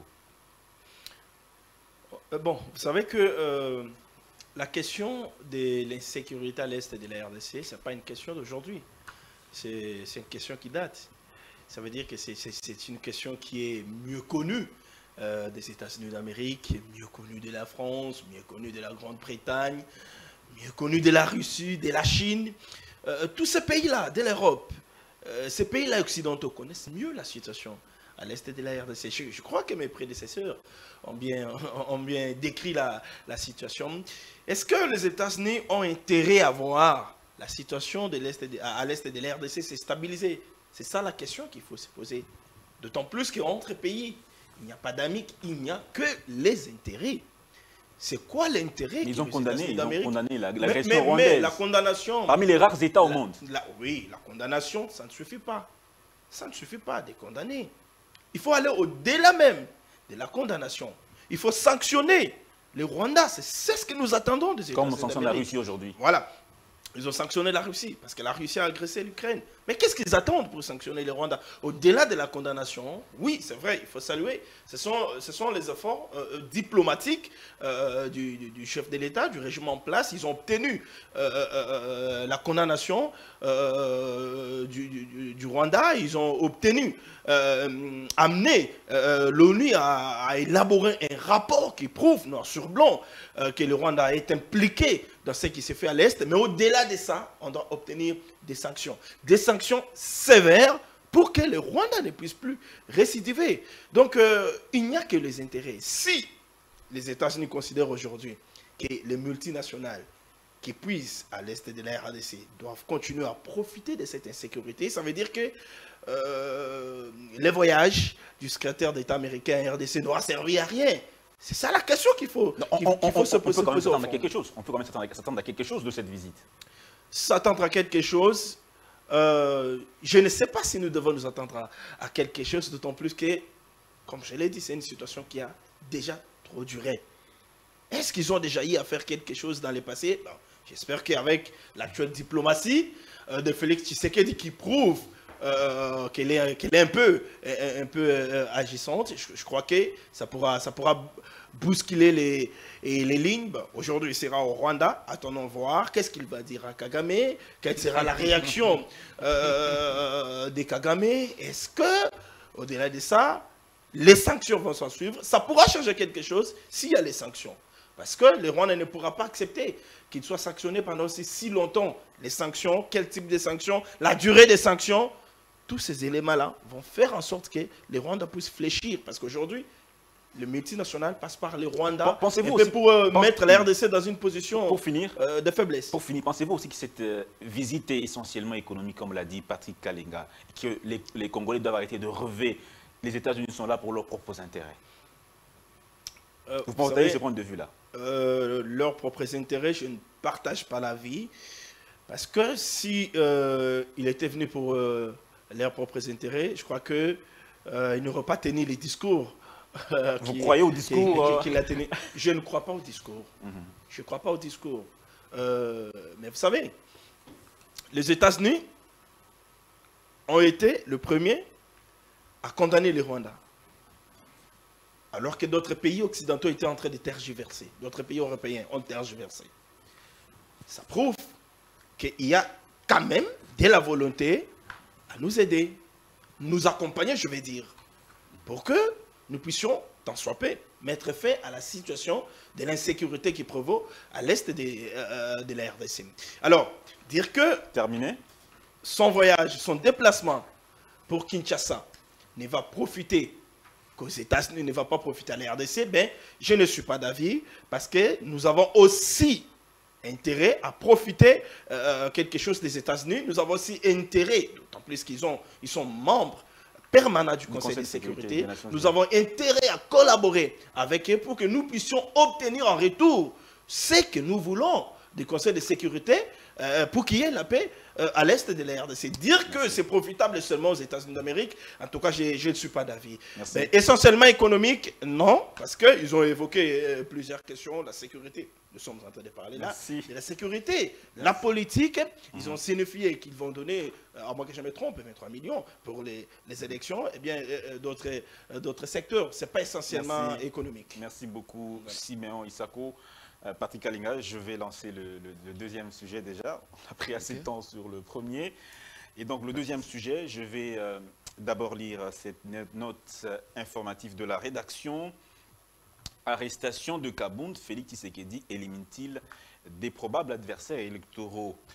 Bon, vous savez que la question de l'insécurité à l'Est de la RDC, ce n'est pas une question d'aujourd'hui. C'est une question qui date. Ça veut dire que c'est une question qui est mieux connue des États-Unis d'Amérique, mieux connue de la France, mieux connue de la Grande-Bretagne, mieux connue de la Russie, de la Chine. Tous ces pays-là, de l'Europe, ces pays-là occidentaux connaissent mieux la situation à l'est de la RDC. Je crois que mes prédécesseurs ont bien décrit la situation. Est-ce que les États-Unis ont intérêt à voir la situation à l'est de la RDC s'est stabilisée? C'est ça la question qu'il faut se poser. D'autant plus qu'entre pays, il n'y a pas d'amis, il n'y a que les intérêts. C'est quoi l'intérêt? Ils ont condamné l'agression rwandaise. Mais la condamnation... Parmi les rares États au monde. Oui, la condamnation, ça ne suffit pas. Ça ne suffit pas de condamner. Il faut aller au-delà même de la condamnation. Il faut sanctionner les Rwandais. C'est ce que nous attendons des États-Unis. Comme on sanctionne la Russie aujourd'hui. Voilà. Ils ont sanctionné la Russie parce que la Russie a agressé l'Ukraine. Mais qu'est-ce qu'ils attendent pour sanctionner les Rwandais? Au-delà de la condamnation, oui, c'est vrai, il faut saluer. Ce sont les efforts diplomatiques du chef de l'État, du régime en place. Ils ont obtenu la condamnation du Rwanda. Ils ont obtenu, amené l'ONU à élaborer un rapport qui prouve, noir sur blanc, que le Rwanda est impliqué dans ce qui s'est fait à l'Est. Mais au-delà de ça, on doit obtenir des sanctions. Des sanctions sévères pour que le Rwanda ne puisse plus récidiver. Donc, il n'y a que les intérêts. Si les États-Unis considèrent aujourd'hui que les multinationales qui puissent à l'Est de la RDC doivent continuer à profiter de cette insécurité, ça veut dire que les voyages du secrétaire d'État américain à RDC n'aura servi à rien. C'est ça la question qu'il faut, se poser. On peut quand même s'attendre à quelque chose. On peut quand même s'attendre à quelque chose de cette visite. S'attendre à quelque chose, je ne sais pas si nous devons nous attendre à quelque chose, d'autant plus que, comme je l'ai dit, c'est une situation qui a déjà trop duré. Est-ce qu'ils ont déjà eu à faire quelque chose dans le passé? Bon, j'espère qu'avec l'actuelle diplomatie de Félix Tshisekedi qui prouve qu'elle est un peu agissante, je crois que ça pourra bousculer les lignes. Bon, aujourd'hui, il sera au Rwanda. Attendons voir. Qu'est-ce qu'il va dire à Kagame? Quelle sera la réaction de Kagame? Est-ce que, au-delà de ça, les sanctions vont s'en suivre? Ça pourra changer quelque chose s'il y a les sanctions. Parce que le Rwanda ne pourra pas accepter qu'il soit sanctionné pendant si longtemps. Les sanctions, quel type de sanctions, la durée des sanctions, tous ces éléments-là vont faire en sorte que les Rwandais puissent fléchir. Parce qu'aujourd'hui, le multinational passe par les Rwandais pour mettre la RDC dans une position de faiblesse. Pour finir, pensez-vous aussi que cette visite est essentiellement économique, comme l'a dit Patrick Kalenga, que les Congolais doivent arrêter de rêver? Les États-Unis sont là pour leurs propres intérêts. Vous partagez ce point de vue-là? Leurs propres intérêts, je ne partage pas l'avis. Parce que si il était venu pour leurs propres intérêts, je crois qu'il n'aurait pas tenu les discours. Vous croyez au discours qu'il a tenu? Je ne crois pas au discours. Je ne crois pas au discours. Mais vous savez, les États-Unis ont été le premier à condamner les Rwandais. Alors que d'autres pays occidentaux étaient en train de tergiverser. D'autres pays européens ont tergiversé. Ça prouve qu'il y a quand même de la volonté à nous aider, nous accompagner, je vais dire, pour que nous puissions, tant soit peu, mettre fin à la situation de l'insécurité qui provoque à l'est de la RDC. Alors, dire que terminé, son voyage, son déplacement pour Kinshasa ne va profiter qu'aux États-Unis, ne va pas profiter à la RDC, ben, je ne suis pas d'avis parce que nous avons aussi intérêt à profiter quelque chose des États-Unis. Nous avons aussi intérêt, d'autant plus qu'ils sont membres permanents du Conseil de sécurité. Nous avons intérêt à collaborer avec eux pour que nous puissions obtenir en retour ce que nous voulons du Conseil de sécurité pour qu'il y ait la paix à l'est de la RDC. Dire que c'est profitable seulement aux États-Unis d'Amérique, en tout cas, je ne suis pas d'avis. Essentiellement économique, non, parce qu'ils ont évoqué plusieurs questions, la sécurité. Nous sommes en train de parler là de la sécurité. La politique, ils ont signifié qu'ils vont donner, à moins que je me trompe, 23 millions pour les élections, et bien d'autres secteurs. Ce n'est pas essentiellement économique. Merci beaucoup, Siméon Issako. Patrick Kalenga, je vais lancer le deuxième sujet déjà. On a pris assez de temps sur le premier. Et donc, le deuxième sujet, je vais d'abord lire cette note informative de la rédaction. Arrestation de Kabound, Félix Tshisekedi élimine-t-il des probables adversaires électoraux?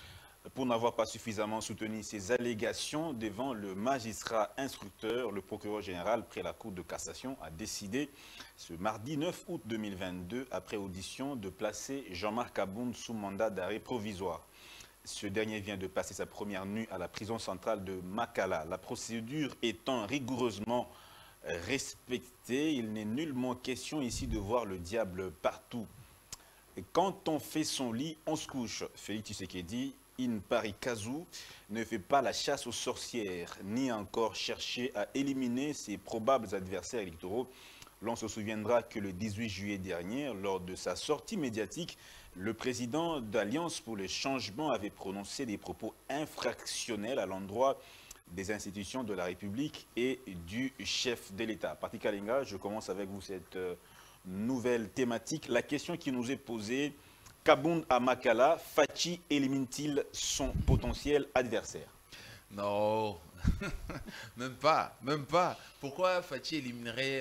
pour n'avoir pas suffisamment soutenu ces allégations devant le magistrat instructeur. Le procureur général près la Cour de cassation a décidé ce mardi 9 août 2022, après audition, de placer Jean-Marc Kabound sous mandat d'arrêt provisoire. Ce dernier vient de passer sa première nuit à la prison centrale de Makala. La procédure étant rigoureusement respectée, il n'est nullement question ici de voir le diable partout. Et quand on fait son lit, on se couche. Félix Tshisekedi, in pari casu, ne fait pas la chasse aux sorcières, ni encore chercher à éliminer ses probables adversaires électoraux. L'on se souviendra que le 18 juillet dernier, lors de sa sortie médiatique, le président d'Alliance pour le changement avait prononcé des propos infractionnels à l'endroit des institutions de la République et du chef de l'État. Pati Kalinga, je commence avec vous cette nouvelle thématique. La question qui nous est posée, Kabound à Makala, Fachi élimine-t-il son potentiel adversaire? Non, même pas, même pas. Pourquoi Fachi éliminerait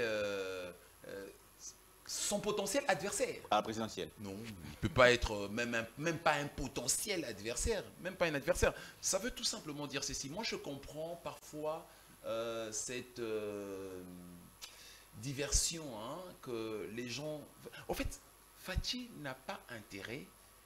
son potentiel adversaire? À la présidentielle. Non, il ne peut pas être même pas un potentiel adversaire, même pas un adversaire. Ça veut tout simplement dire ceci. Moi, je comprends parfois cette diversion que les gens... En fait, Fachi n'a pas intérêt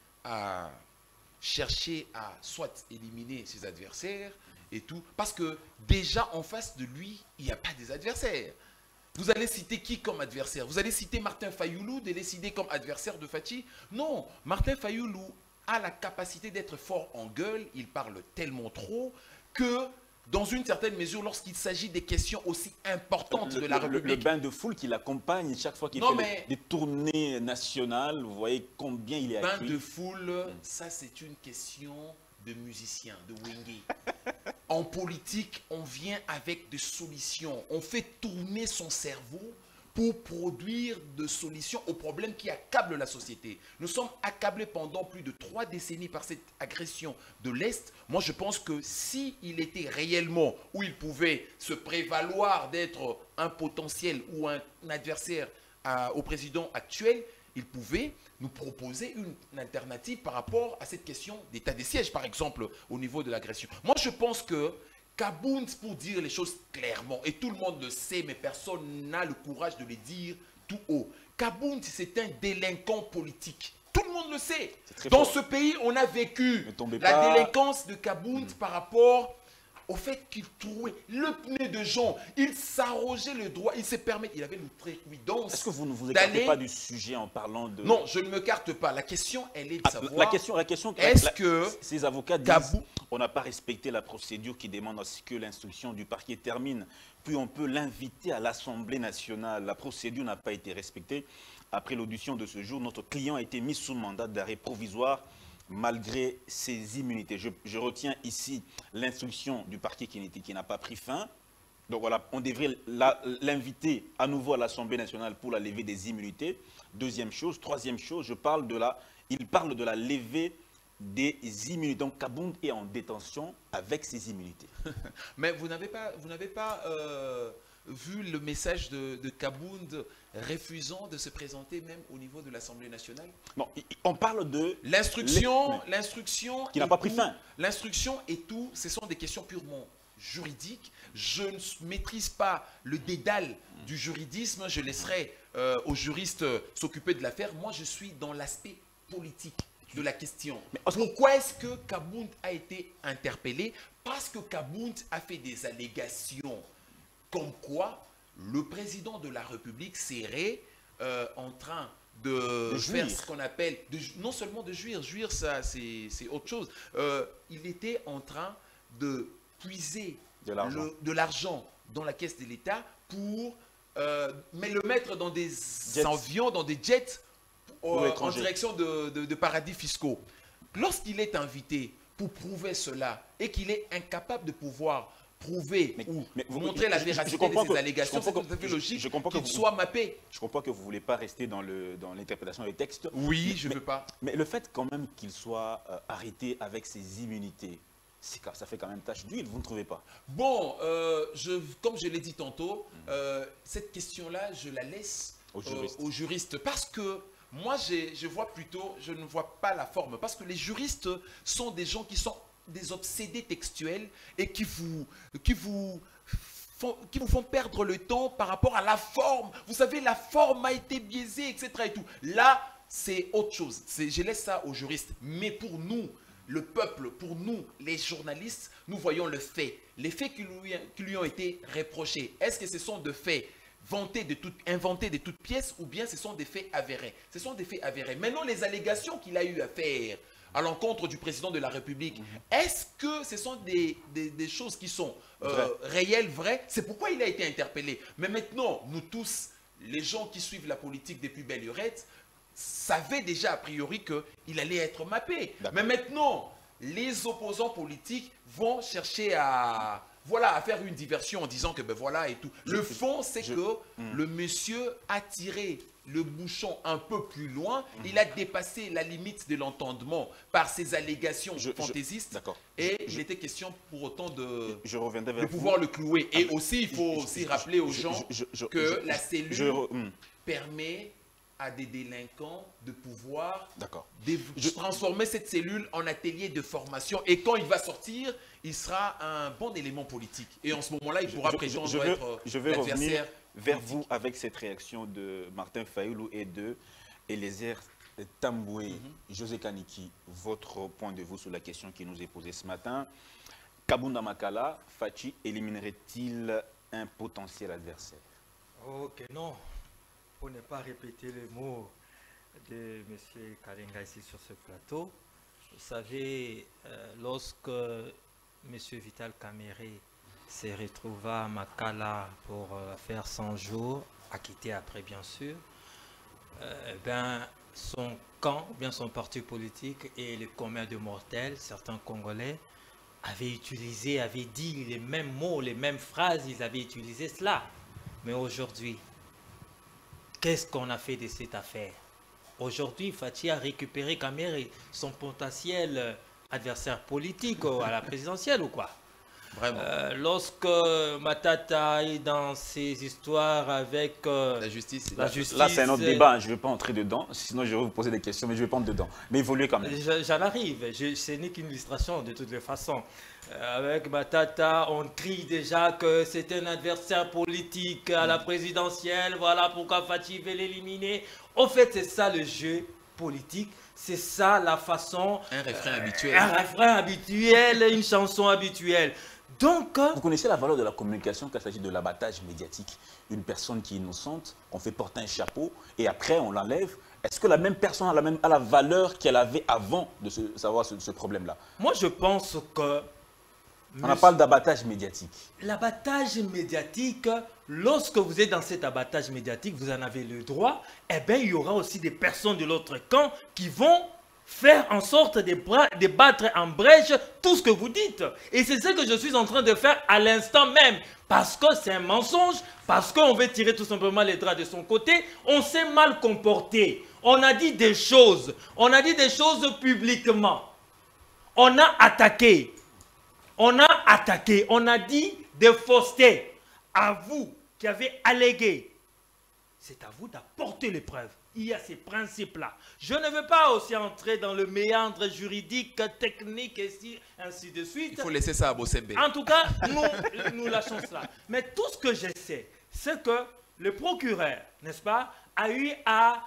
à chercher à soit éliminer ses adversaires et tout, parce que déjà en face de lui, il n'y a pas des adversaires. Vous allez citer qui comme adversaire? Vous allez citer Martin Fayoulou, de les citer comme adversaire de Fachi? Non, Martin Fayoulou a la capacité d'être fort en gueule, il parle tellement trop que, dans une certaine mesure, lorsqu'il s'agit des questions aussi importantes de la République... Le bain de foule qui l'accompagne chaque fois qu'il fait des tournées nationales, vous voyez combien il est accueilli. Bain de foule, ça c'est une question de musicien, de Wenge. En politique, on vient avec des solutions. On fait tourner son cerveau pour produire des solutions aux problèmes qui accablent la société. Nous sommes accablés pendant plus de 3 décennies par cette agression de l'Est. Moi, je pense que s'il était réellement où il pouvait se prévaloir d'être un potentiel ou un adversaire au président actuel, il pouvait nous proposer une alternative par rapport à cette question d'état des sièges, par exemple, au niveau de l'agression. Moi, je pense que Kabound, pour dire les choses clairement, et tout le monde le sait, mais personne n'a le courage de le dire tout haut, Kabound, c'est un délinquant politique. Tout le monde le sait. Dans ce pays, on a vécu la délinquance de Kabound par rapport au fait qu'il trouvait le pneu de gens, il s'arrogeait le droit, il se permet, il avait l'outrecuidance. Est-ce que vous ne vous écartez pas du sujet en parlant de... Non, je ne me carte pas. La question, elle est de savoir... La question est-ce que ces avocats disent on n'a pas respecté la procédure qui demande à ce que l'instruction du parquet termine, puis on peut l'inviter à l'Assemblée nationale. La procédure n'a pas été respectée. Après l'audition de ce jour, notre client a été mis sous mandat d'arrêt provisoire malgré ses immunités. Je retiens ici l'instruction du parquet qui n'a pas pris fin. Donc voilà, on devrait l'inviter à nouveau à l'Assemblée nationale pour la levée des immunités. Deuxième chose. Troisième chose, il parle de la levée des immunités. Donc Kabound est en détention avec ses immunités. Mais vous n'avez pas vu le message de Kabound refusant de se présenter même au niveau de l'Assemblée nationale? Non, on parle de... L'instruction qui n'a pas pris fin. L'instruction et tout, ce sont des questions purement juridiques. Je ne maîtrise pas le dédale du juridisme. Je laisserai aux juristes s'occuper de l'affaire. Moi, je suis dans l'aspect politique de la question. Mais pourquoi est-ce que Kabound a été interpellé? Parce que Kabound a fait des allégations comme quoi le président de la République serait en train de faire ce qu'on appelle, non seulement de jouir ça c'est autre chose, il était en train de puiser de l'argent dans la caisse de l'État pour mais le mettre dans des avions, dans des jets en direction de paradis fiscaux. Lorsqu'il est invité pour prouver cela et qu'il est incapable de pouvoir prouver ou montrer la véracité de ces allégations, c'est tout à fait logique qu'il soit mappé. Je comprends que vous ne voulez pas rester dans l'interprétation des textes. Oui, je ne veux pas. Mais le fait quand même qu'il soit arrêté avec ses immunités, ça fait quand même tache d'huile, vous ne trouvez pas? Bon, comme je l'ai dit tantôt, cette question-là, je la laisse aux juristes. Parce que moi, je ne vois pas la forme. Parce que les juristes sont des gens qui sont des obsédés textuels et qui vous font perdre le temps par rapport à la forme. Vous savez, la forme a été biaisée, etc. Et tout. Là, c'est autre chose. Je laisse ça aux juristes. Mais pour nous, le peuple, pour nous, les journalistes, nous voyons le fait. Les faits qui lui ont été reprochés. Est-ce que ce sont de faits inventés de toutes pièces ou bien ce sont des faits avérés? Ce sont des faits avérés. Maintenant, les allégations qu'il a eu à faire à l'encontre du président de la République, est-ce que ce sont des choses qui sont réelles, vraies? C'est pourquoi il a été interpellé. Mais maintenant, nous tous, les gens qui suivent la politique depuis belle lurette, savaient déjà a priori qu'il allait être mappé. Mais maintenant, les opposants politiques vont chercher à faire une diversion en disant que ben voilà et tout. Le fond, c'est que le monsieur a tiré le bouchon un peu plus loin. Il a dépassé la limite de l'entendement par ses allégations fantaisistes. Et il était question pour autant de pouvoir le clouer. Et aussi, il faut aussi rappeler aux gens que la cellule permet à des délinquants de pouvoir transformer cette cellule en atelier de formation. Et quand il va sortir, il sera un bon élément politique. Et en ce moment-là, il pourra prétendre être je vais revenir vers vous avec cette réaction de Martin Fayoulou et de Eliezer Tamboué. José Kaniki, votre point de vue sur la question qui nous est posée ce matin. Kabunda Makala, Fachi éliminerait-il un potentiel adversaire? Ok, non. Pour ne pas répéter les mots de M. Kalenga ici sur ce plateau, vous savez, lorsque M. Vital Kamere s'est retrouvé à Makala pour faire 100 jours, acquitté après bien sûr, son camp, bien son parti politique et le commun de mortels, certains Congolais, avaient dit les mêmes mots, les mêmes phrases, ils avaient utilisé cela. Mais aujourd'hui, qu'est-ce qu'on a fait de cette affaire? Aujourd'hui, Fachi a récupéré Kamere, son potentiel adversaire politique à la présidentielle ou quoi? Vraiment. Lorsque Matata est dans ses histoires avec la justice. Là, c'est un autre débat, je ne vais pas entrer dedans, sinon je vais vous poser des questions, mais je ne vais pas entrer dedans. Mais évoluer quand même. J'en arrive, ce n'est qu'une illustration de toutes les façons. Avec Matata, on crie déjà que c'est un adversaire politique à la présidentielle, voilà pourquoi Fachi veut l'éliminer. En fait, c'est ça le jeu politique. C'est ça la façon... Un refrain habituel. Un refrain habituel, une chanson habituelle. Donc... Vous connaissez la valeur de la communication quand il s'agit de l'abattage médiatique? Une personne qui est innocente, on fait porter un chapeau et après on l'enlève. Est-ce que la même personne a la valeur qu'elle avait avant de savoir ce problème-là? Moi, je pense que... On parle d'abattage médiatique. L'abattage médiatique, lorsque vous êtes dans cet abattage médiatique, vous en avez le droit, eh bien, il y aura aussi des personnes de l'autre camp qui vont faire en sorte de battre en brèche tout ce que vous dites. Et c'est ce que je suis en train de faire à l'instant même. Parce que c'est un mensonge, parce qu'on veut tirer tout simplement les draps de son côté, on s'est mal comporté. On a dit des choses publiquement. On a attaqué. On a dit des faussetés. À vous qui avez allégué, c'est à vous d'apporter les preuves. Il y a ces principes-là. Je ne veux pas aussi entrer dans le méandre juridique, technique, et ainsi de suite. Il faut laisser ça à Bossembe. En tout cas, nous lâchons cela. Mais tout ce que je sais, c'est que le procureur, n'est-ce pas, a eu à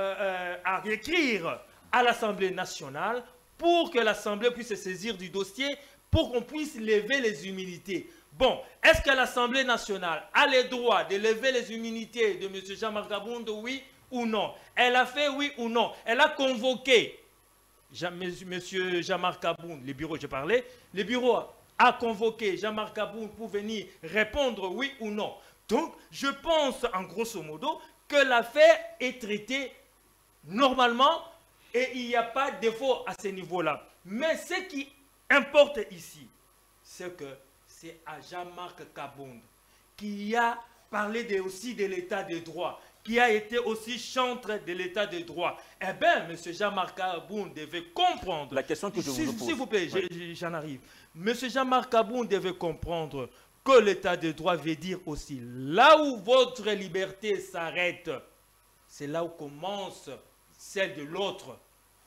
écrire à l'Assemblée nationale pour que l'Assemblée puisse se saisir du dossier, pour qu'on puisse lever les immunités. Bon, est-ce que l'Assemblée nationale a le droit de lever les immunités de M. Jean-Marc Kabound, oui ou non? Elle a fait oui ou non? Elle a convoqué M. Jean-Marc Kabound, le bureau, je parlais, le bureau a convoqué Jean-Marc Kabound pour venir répondre oui ou non. Donc, je pense, en grosso modo, que l'affaire est traitée normalement et il n'y a pas de défaut à ce niveau-là. Mais ce qui importe ici, c'est que c'est à Jean-Marc Kabound qui a parlé aussi de l'état de droit, qui a été aussi chantre de l'état de droit. Eh bien, M. Jean-Marc Kabound devait comprendre. La question que je vous pose. S'il vous plaît, j'en arrive. M. Jean-Marc Kabound devait comprendre que l'état de droit veut dire aussi, là où votre liberté s'arrête, c'est là où commence celle de l'autre.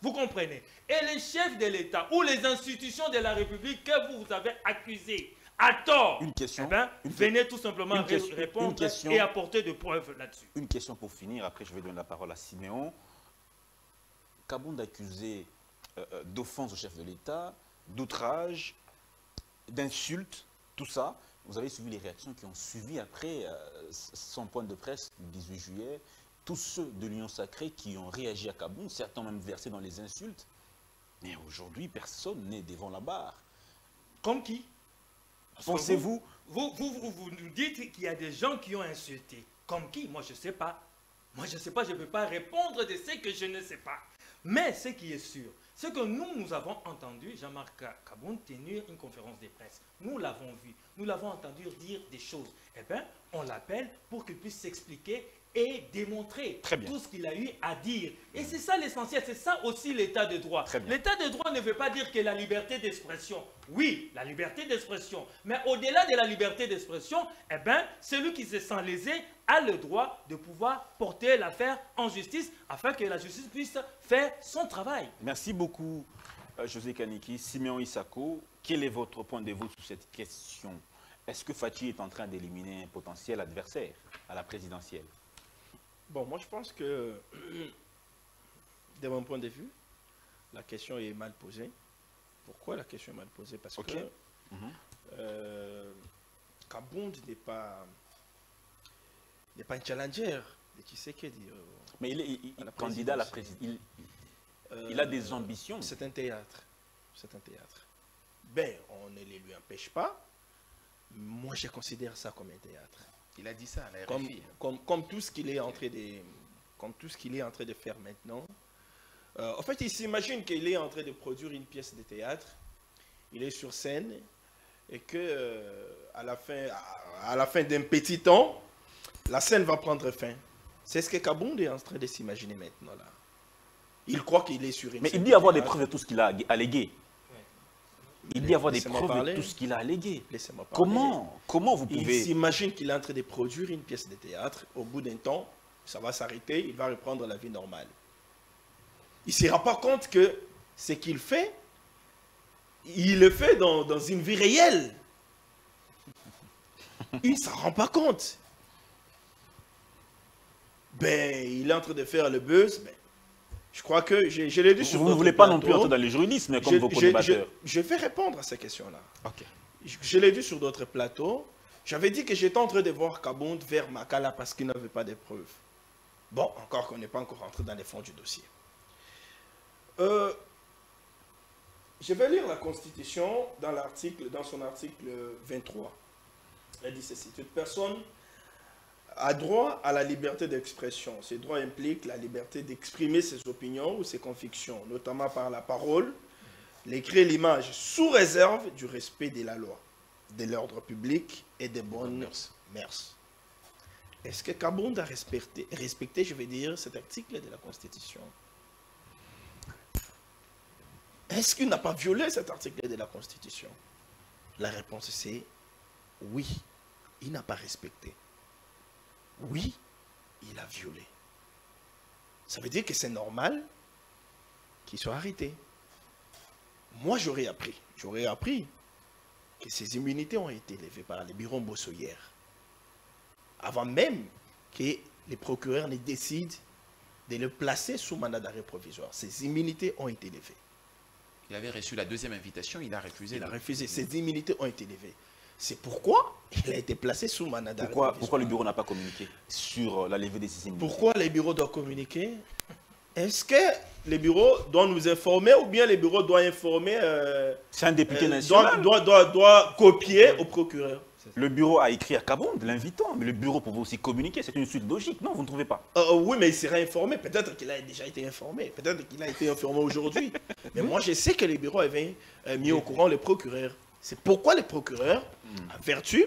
Vous comprenez? Et les chefs de l'État ou les institutions de la République que vous avez accusés à tort, Une question. eh ben, venez tout simplement une répondre question. et apporter des preuves là-dessus. Une question pour finir, après je vais donner la parole à Siméon. Kabound accusé d'offense au chef de l'État, d'outrage, d'insultes, tout ça. Vous avez suivi les réactions qui ont suivi après son point de presse du 18 juillet. Tous ceux de l'Union Sacrée qui ont réagi à Kabound, certains ont même versé dans les insultes. Mais aujourd'hui, personne n'est devant la barre. Comme qui? Pensez-vous? Vous nous dites qu'il y a des gens qui ont insulté. Comme qui? Moi, je ne sais pas. Moi, je ne sais pas, je ne peux pas répondre de ce que je ne sais pas. Mais ce qui est sûr, c'est que nous avons entendu Jean-Marc Kabound tenir une conférence de presse. Nous l'avons vu, nous l'avons entendu dire des choses. Eh bien, on l'appelle pour qu'il puisse s'expliquer et démontrer tout ce qu'il a eu à dire. Et c'est ça l'essentiel, c'est ça aussi l'état de droit. L'état de droit ne veut pas dire que la liberté d'expression, oui, la liberté d'expression, mais au-delà de la liberté d'expression, eh bien, celui qui se sent lésé a le droit de pouvoir porter l'affaire en justice afin que la justice puisse faire son travail. Merci beaucoup, José Kaniki. Siméon Issako, quel est votre point de vue sur cette question? Est-ce que Fachi est en train d'éliminer un potentiel adversaire à la présidentielle? Bon, moi je pense que, de mon point de vue, la question est mal posée. Pourquoi la question est mal posée? Parce que Kabound n'est pas un challenger de Tshisekedi. Mais il est candidat à la présidence. Il a des ambitions. C'est un théâtre. C'est un théâtre. Ben, on ne les lui empêche pas. Moi, je considère ça comme un théâtre. Il a dit ça à la RFI. Comme tout ce qu'il est en train de faire maintenant. En fait, il s'imagine qu'il est en train de produire une pièce de théâtre. Il est sur scène et que à la fin d'un petit temps, la scène va prendre fin. C'est ce que Kabound est en train de s'imaginer maintenant là. Il croit qu'il est sur une Mais scène. il dit avoir des preuves de tout ce qu'il a allégué. Il dit avoir des Laissez-moi preuves parler. de tout ce qu'il a allégué. Laissez-moi parler. Comment vous Il pouvez... s'imagine qu'il est en train de produire une pièce de théâtre. Au bout d'un temps, ça va s'arrêter, il va reprendre la vie normale. Il ne se rend pas compte que ce qu'il fait, il le fait dans une vie réelle. Il ne s'en rend pas compte. Ben, il est en train de faire le buzz. Ben, je crois que je l'ai dit sur Vous ne votre voulez pas non plateau. plus entrer dans les juridismes comme vos co-débatteurs. Je vais répondre à ces questions-là. Ok. Je l'ai dit sur d'autres plateaux. J'avais dit que j'étais en train de voir Kabound vers Makala parce qu'il n'avait pas de preuves. Bon, encore qu'on n'est pas encore rentré dans les fonds du dossier. Je vais lire la Constitution dans son article 23. Elle dit ceci: toute personne a droit à la liberté d'expression. Ces droits impliquent la liberté d'exprimer ses opinions ou ses convictions, notamment par la parole, l'écrit et l'image, sous réserve du respect de la loi, de l'ordre public et des bonnes mœurs. Est-ce que Kabound a respecté, je vais dire, cet article de la Constitution? Est-ce qu'il n'a pas violé cet article de la Constitution? La réponse c'est oui, il n'a pas respecté. Oui, il a violé. Ça veut dire que c'est normal qu'il soit arrêté. Moi, j'aurais appris que ces immunités ont été levées par les bureaux Bossoyer, avant même que les procureurs ne décident de le placer sous mandat d'arrêt provisoire. Ces immunités ont été levées. Il avait reçu la deuxième invitation, il a refusé. Il a refusé. Ces immunités ont été levées. C'est pourquoi il a été placé sous mandat d'arrêt provisoire. Pourquoi le bureau n'a pas communiqué sur la levée des ces immunités? Pourquoi les bureaux doivent communiquer? Est-ce que les bureaux doivent nous informer ou bien les bureaux doivent informer... C'est un député national. Doit copier au procureur. Le bureau a écrit à Kabound, l'invitant, mais le bureau pouvait aussi communiquer. C'est une suite logique, non? Vous ne trouvez pas? Oui, mais il sera informé. Peut-être qu'il a déjà été informé. Peut-être qu'il a été informé aujourd'hui. Mais moi, je sais que les bureaux avaient mis au courant le procureur. C'est pourquoi le procureur, en vertu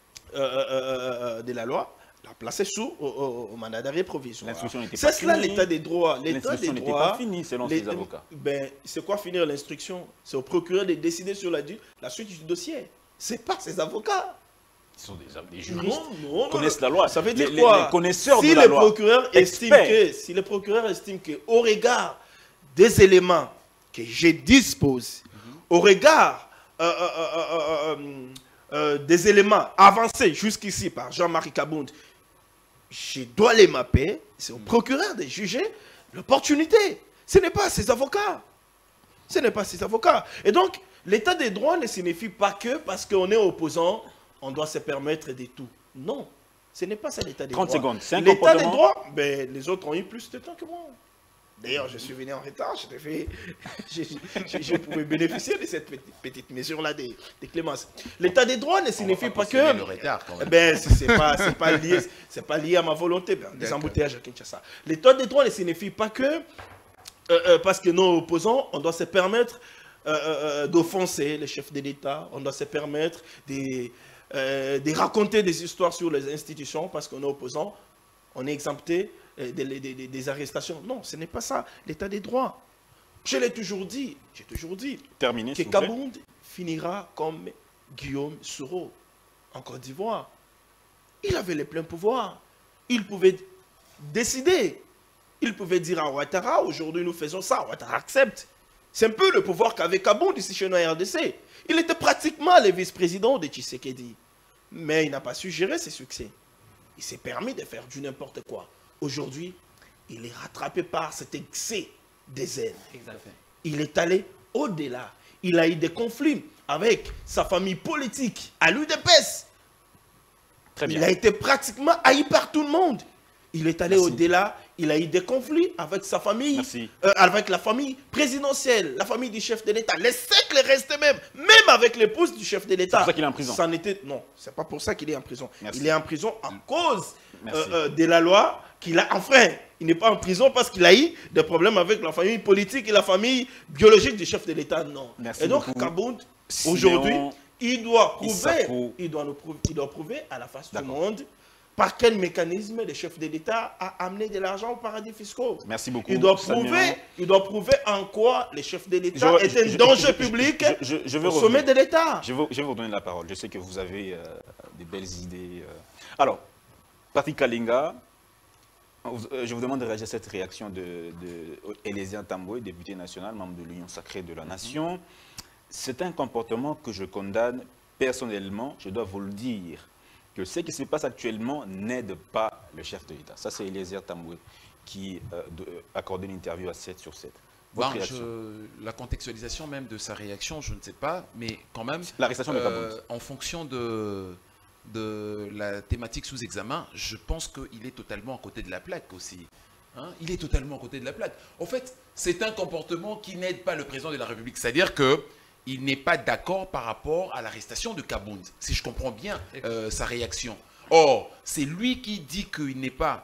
de la loi, l'a placé sous au mandat d'arrêt provisoire. C'est cela l'état des droits. L'instruction n'était pas finie selon ses avocats. Ben, c'est quoi finir l'instruction? C'est au procureur de décider sur la suite du dossier. C'est pas ses avocats. Ils sont des juristes. Non, connaissent la loi. Ça veut dire quoi? Les connaisseurs de la loi. Si le procureur estime qu'au regard des éléments que je dispose au regard des éléments avancés jusqu'ici par Jean-Marie Kabound, je dois les mapper. C'est au procureur de juger l'opportunité. Ce n'est pas ses avocats. Ce n'est pas ses avocats. Et donc, l'état des droits ne signifie pas que parce qu'on est opposant, on doit se permettre de tout. Non, ce n'est pas ça l'état des droits. 30 secondes, c'est un L'état des comportement... droits, ben, les autres ont eu plus de temps que moi. D'ailleurs, je suis venu en retard, je pouvais bénéficier de cette petite mesure-là des clémences. L'état des droits ne signifie pas que... Le retard, quand même. Ben, c'est pas lié à ma volonté, ben, des embouteillages à Kinshasa. L'état des droits ne signifie pas que, parce que nos opposants, on doit se permettre d'offenser les chefs de l'État, on doit se permettre de raconter des histoires sur les institutions, parce qu'on est opposant, on est exempté des arrestations. Non, ce n'est pas ça, l'état des droits. Je l'ai toujours dit, Terminé, que s'il vous plaît. Kabound finira comme Guillaume Soro en Côte d'Ivoire. Il avait les pleins pouvoirs. Il pouvait décider. Il pouvait dire à Ouattara, aujourd'hui nous faisons ça, Ouattara accepte. C'est un peu le pouvoir qu'avait Kabound ici chez nous à RDC. Il était pratiquement le vice-président de Tshisekedi. Mais il n'a pas su gérer ses succès. Il s'est permis de faire du n'importe quoi. Aujourd'hui, il est rattrapé par cet excès des aides. Il est allé au-delà. Il a eu des conflits avec sa famille politique à l'UDPS. Très bien. Il a été pratiquement haï par tout le monde. Il est allé au-delà. Il a eu des conflits avec sa famille, avec la famille présidentielle, la famille du chef de l'État. Les siècles restent même avec l'épouse du chef de l'État. C'est pour ça qu'il est en prison. Non, c'est pas pour ça qu'il est en prison. Merci. Il est en prison à cause de la loi qu'il a enfreint. Il n'est pas en prison parce qu'il a eu des problèmes avec la famille politique et la famille biologique du chef de l'État. Non. Merci et donc, beaucoup. Kabound, Siméon aujourd'hui, il doit Issafou. prouver à la face du monde par quel mécanisme le chef de l'État a amené de l'argent aux paradis fiscaux. Merci beaucoup. Il doit Samuel. prouver en quoi le chef de l'État est un danger public je vais au sommet de l'État. Je vais vous donner la parole. Je sais que vous avez des belles idées. Alors, Patrick Kalinga, je vous demande de réagir à cette réaction de Eliezer Tamboué, député national, membre de l'Union sacrée de la Nation. C'est un comportement que je condamne personnellement, je dois vous le dire, que ce qui se passe actuellement n'aide pas le chef de l'État. Ça, c'est Eliezer Tamboué qui accordait une interview à 7 sur 7. Bon, la contextualisation même de sa réaction, je ne sais pas, mais quand même, l'arrestation de Kabound. En fonction de la thématique sous examen, je pense qu'il est totalement à côté de la plaque aussi. Hein, il est totalement à côté de la plaque. En fait, c'est un comportement qui n'aide pas le président de la République. C'est-à-dire qu'il n'est pas d'accord par rapport à l'arrestation de Kabound, si je comprends bien sa réaction. Or, c'est lui qui dit qu'il n'est pas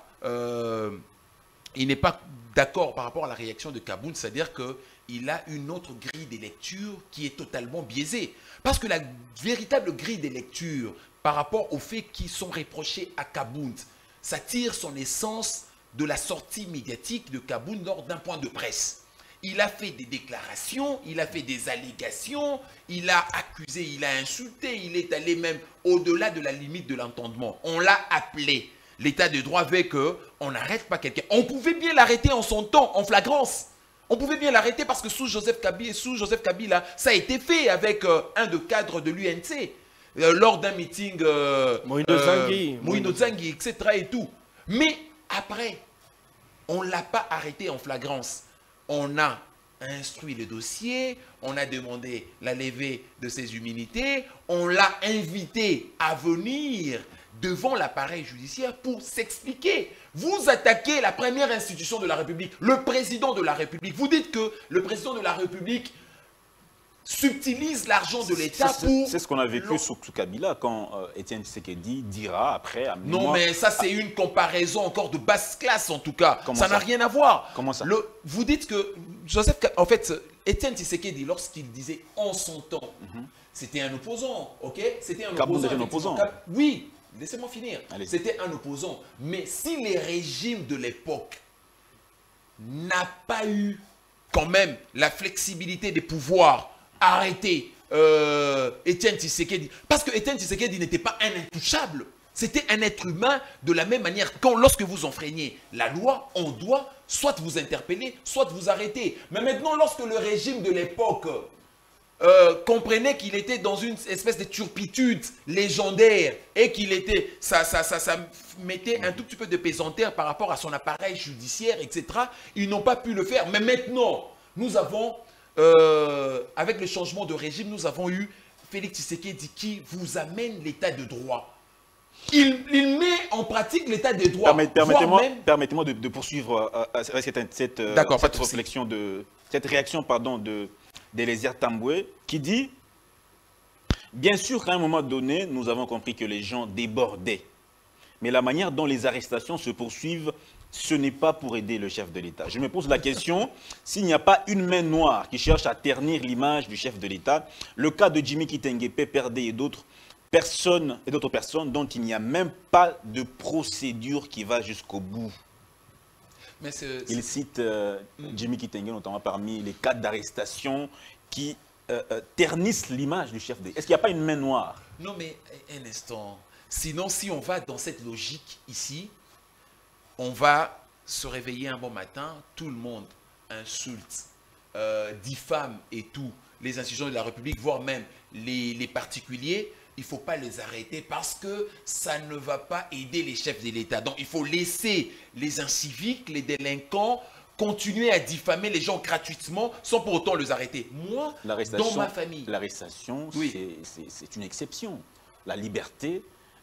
d'accord par rapport à la réaction de Kabound, c'est-à-dire qu'il a une autre grille de lecture qui est totalement biaisée. Parce que la véritable grille de lecture par rapport aux faits qui sont reprochés à Kabound, ça tire son essence de la sortie médiatique de Kabound lors d'un point de presse. Il a fait des déclarations, il a fait des allégations, il a accusé, il a insulté, il est allé même au-delà de la limite de l'entendement. On l'a appelé. L'état de droit veut qu'on n'arrête pas quelqu'un. On pouvait bien l'arrêter en son temps, en flagrance. On pouvait bien l'arrêter parce que sous Joseph Kabila, ça a été fait avec un des cadres de l'UNC. Lors d'un meeting, Moïno Zangui, etc. et tout. Mais après, on ne l'a pas arrêté en flagrance. On a instruit le dossier, on a demandé la levée de ses immunités, on l'a invité à venir devant l'appareil judiciaire pour s'expliquer. Vous attaquez la première institution de la République, le président de la République. Vous dites que le président de la République subtilise l'argent de l'État pour... C'est ce qu'on a vécu sous Kabila quand Étienne Tshisekedi dira après... Non, mais ça c'est une comparaison encore de basse classe en tout cas. Ça n'a rien à voir. Comment ça? Vous dites que Étienne Tshisekedi, lorsqu'il disait en son temps, c'était un opposant, ok? C'était un opposant. Oui, laissez-moi finir. C'était un opposant. Mais si les régimes de l'époque n'ont pas eu quand même la flexibilité des pouvoirs, arrêter Étienne Tshisekedi. Parce que Étienne Tshisekedi n'était pas un intouchable. C'était un être humain de la même manière. Lorsque vous enfreignez la loi, on doit soit vous interpeller, soit vous arrêter. Mais maintenant, lorsque le régime de l'époque comprenait qu'il était dans une espèce de turpitude légendaire et qu'il était, ça mettait un tout petit peu de pesanteur par rapport à son appareil judiciaire, etc. Ils n'ont pas pu le faire. Mais maintenant, nous avons, avec le changement de régime, nous avons eu Félix Tshisekedi qui vous amène l'état de droit. Il met en pratique l'état de droit. Permettez-moi de poursuivre cette réflexion, cette réaction d'Eliezer Tambwe, qui dit, bien sûr qu'à un moment donné, nous avons compris que les gens débordaient. Mais la manière dont les arrestations se poursuivent, ce n'est pas pour aider le chef de l'État. Je me pose la question, s'il n'y a pas une main noire qui cherche à ternir l'image du chef de l'État, le cas de Jimmy Kitenge, Peperde et d'autres personnes dont il n'y a même pas de procédure qui va jusqu'au bout. Mais il cite Jimmy Kitenge notamment parmi les cas d'arrestation qui ternissent l'image du chef de l'État. Est-ce qu'il n'y a pas une main noire? Non, mais un instant. Sinon, si on va dans cette logique ici, on va se réveiller un bon matin, tout le monde insulte, diffame et tout, les institutions de la République, voire même les particuliers. Il ne faut pas les arrêter parce que ça ne va pas aider les chefs de l'État. Donc, il faut laisser les inciviques, les délinquants, continuer à diffamer les gens gratuitement sans pour autant les arrêter. Moi, dans ma famille... L'arrestation, oui, c'est une exception. La liberté...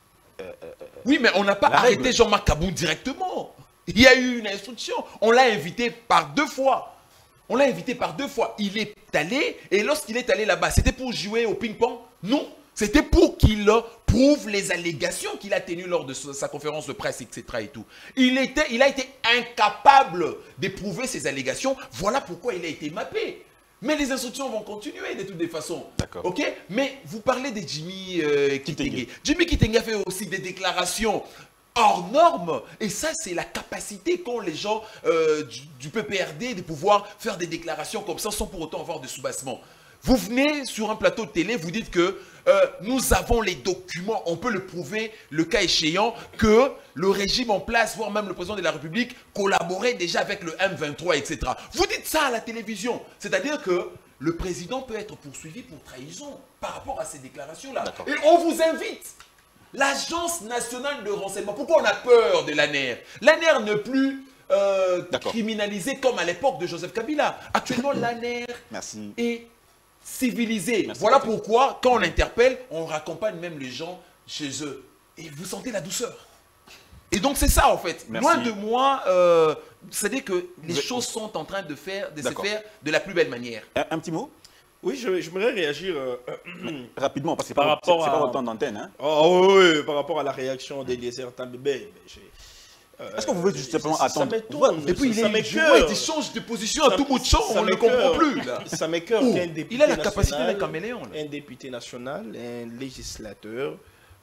oui, mais on n'a pas arrêté Jean-Marc Kabou directement. Il y a eu une instruction. On l'a invité par 2 fois. On l'a invité par 2 fois. Il est allé, et lorsqu'il est allé là-bas, c'était pour jouer au ping-pong? Non. C'était pour qu'il prouve les allégations qu'il a tenues lors de sa conférence de presse, etc. Et tout. Il a été incapable de prouver ces allégations. Voilà pourquoi il a été mappé. Mais les instructions vont continuer de toutes les façons. D'accord. Ok? Mais vous parlez de Jimmy Kitenge. Jimmy Kitenge a fait aussi des déclarations hors normes. Et ça, c'est la capacité qu'ont les gens du PPRD de pouvoir faire des déclarations comme ça sans pour autant avoir de soubassement. Vous venez sur un plateau de télé, vous dites que nous avons les documents, on peut le prouver, le cas échéant, que le régime en place, voire même le président de la République, collaborait déjà avec le M23, etc. Vous dites ça à la télévision. C'est-à-dire que le président peut être poursuivi pour trahison par rapport à ces déclarations-là. Et on vous invite. L'Agence nationale de renseignement, pourquoi on a peur de l'ANER? L'ANER n'est plus criminalisée comme à l'époque de Joseph Kabila. Actuellement, l'ANER est civilisé. Merci. Voilà pourquoi, quand on interpelle, on raccompagne même les gens chez eux. Et vous sentez la douceur. Et donc, c'est ça, en fait. Merci. Loin de moi, c'est-à-dire que les choses sont en train de se faire de la plus belle manière. Un petit mot? Oui, j'aimerais réagir rapidement, parce que c'est pas votre temps d'antenne. Hein. Oh, oui, par rapport à la réaction d'Eliezer Tambwe. Est-ce que vous pouvez justement attendre? Et puis il change de position à tout bout de champ, on ne le comprend plus. Ça m'écoeure qu'un député il a la capacité d'un caméléon. Un député national, un législateur,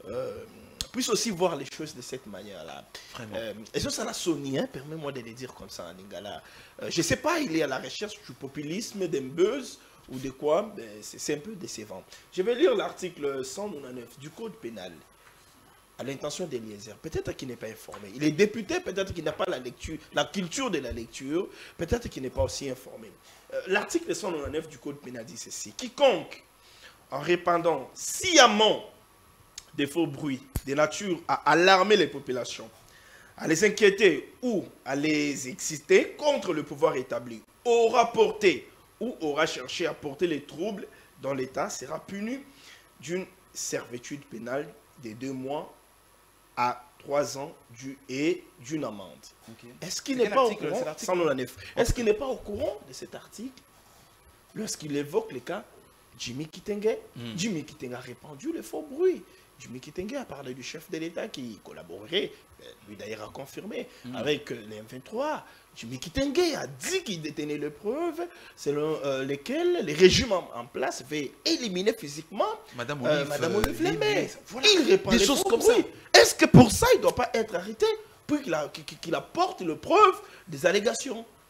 puisse aussi voir les choses de cette manière-là. Et ça l'a sonné, permets-moi de le dire comme ça en lingala. Je ne sais pas, il est à la recherche du populisme, d'un buzz ou de quoi, c'est un peu décevant. Je vais lire l'article 199 du Code pénal. À l'intention d'Eliezer, peut-être qu'il n'est pas informé. Il est député, peut-être qu'il n'a pas la culture de la lecture, peut-être qu'il n'est pas aussi informé. L'article 199 du Code pénal dit ceci. Quiconque, en répandant sciemment des faux bruits de nature à alarmer les populations, à les inquiéter ou à les exciter contre le pouvoir établi, aura porté ou aura cherché à porter les troubles dans l'État, sera puni d'une servitude pénale de 2 mois à 3 ans et d'une amende. Est-ce qu'il n'est pas au courant? Est-ce qu'il n'est pas au courant de cet article lorsqu'il évoque le cas Jimmy Kitenge? Jimmy Kitenge a répandu les faux bruits. Jimmy Kitenge a parlé du chef de l'État qui collaborerait, lui d'ailleurs a confirmé, avec les M23. Jimmy Kitenge a dit qu'il détenait les preuves selon lesquelles les régimes en place veulent éliminer physiquement Madame Olive Lemay. Voilà. Il répand des choses comme ça. Est-ce que pour ça, il ne doit pas être arrêté puis qu'il apporte les preuves des allégations?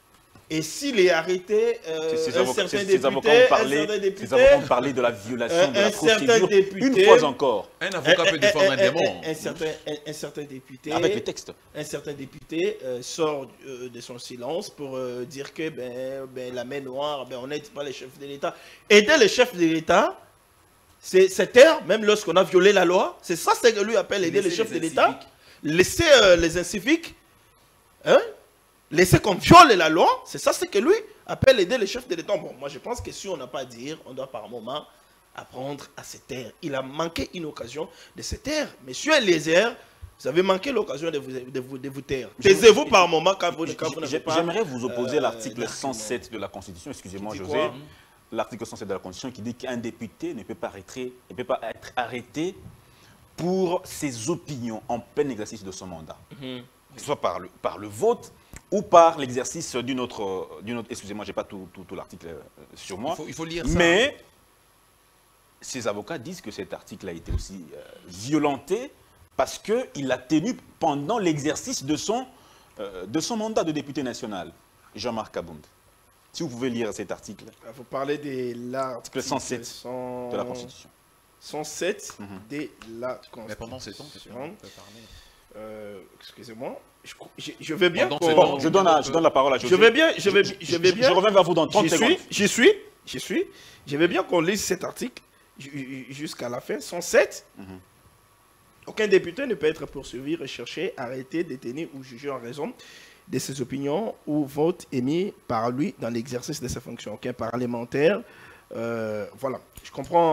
Et s'il est arrêté, Ces un avocats certain ces avocats député, ont parlé, ces avocats ont parlé de la violation de la un certain procédure député, une fois encore. Un avocat peut défendre un démon. un certain député, Avec le texte. un certain député sort de son silence pour dire que la main noire, on n'aide pas les chefs de l'État. Aider les chefs de l'État, c'est taire, même lorsqu'on a violé la loi. C'est ça ce que lui appelle aider les chefs de l'État. Laisser les inciviques, hein? Laisser qu'on viole la loi, c'est ça ce que lui appelle aider les chefs de l'État. Bon, moi je pense que si on n'a pas à dire, on doit par moment apprendre à se taire. Il a manqué une occasion de se taire. Monsieur Eliezer, vous avez manqué l'occasion de vous taire. Taisez-vous par moment quand vous n'avez pas... J'aimerais vous opposer l'article 107 de la Constitution, excusez-moi José, l'article 107 de la Constitution qui dit qu'un député ne peut pas être arrêté pour ses opinions en plein exercice de son mandat. Que ce soit par le vote ou par l'exercice d'une autre... Excusez-moi, je n'ai pas tout l'article sur moi. Il faut lire ça. Mais ces avocats disent que cet article a été aussi violenté parce qu'il l'a tenu pendant l'exercice de son mandat de député national, Jean-Marc Kabound. Si vous pouvez lire cet article. Vous parlez de l'article 107 de la Constitution. 107 de la Constitution. Mais pendant ces temps, on peut parler. Excusez-moi. Je veux bien bon, je donne la parole à José. Je reviens vers vous dans 30 secondes. J'y suis. Je veux bien qu'on lise cet article jusqu'à la fin. 107. Aucun député ne peut être poursuivi, recherché, arrêté, détenu ou jugé en raison de ses opinions ou votes émis par lui dans l'exercice de ses fonctions. Aucun parlementaire. Voilà. Je comprends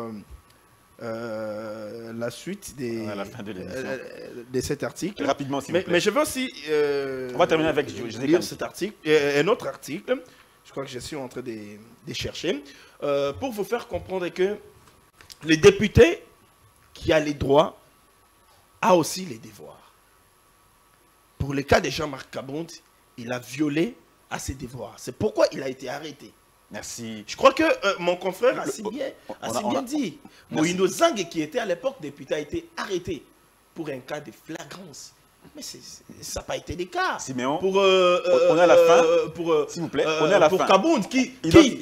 la suite de cet article. Rapidement, s'il vous plaît. Mais je veux aussi on va terminer avec lire cet article. Un autre article, je crois que je suis en train de chercher, pour vous faire comprendre que les députés qui a les droits a aussi les devoirs. Pour le cas de Jean-Marc Kabound, il a violé à ses devoirs. C'est pourquoi il a été arrêté. Merci. Je crois que mon confrère a si bien dit. Moïno Zang, qui était à l'époque député, a été arrêté pour un cas de flagrance. Mais ça n'a pas été le cas. Siméon, on est à la fin. S'il vous plaît, on est à la fin. Pour Kabound, qui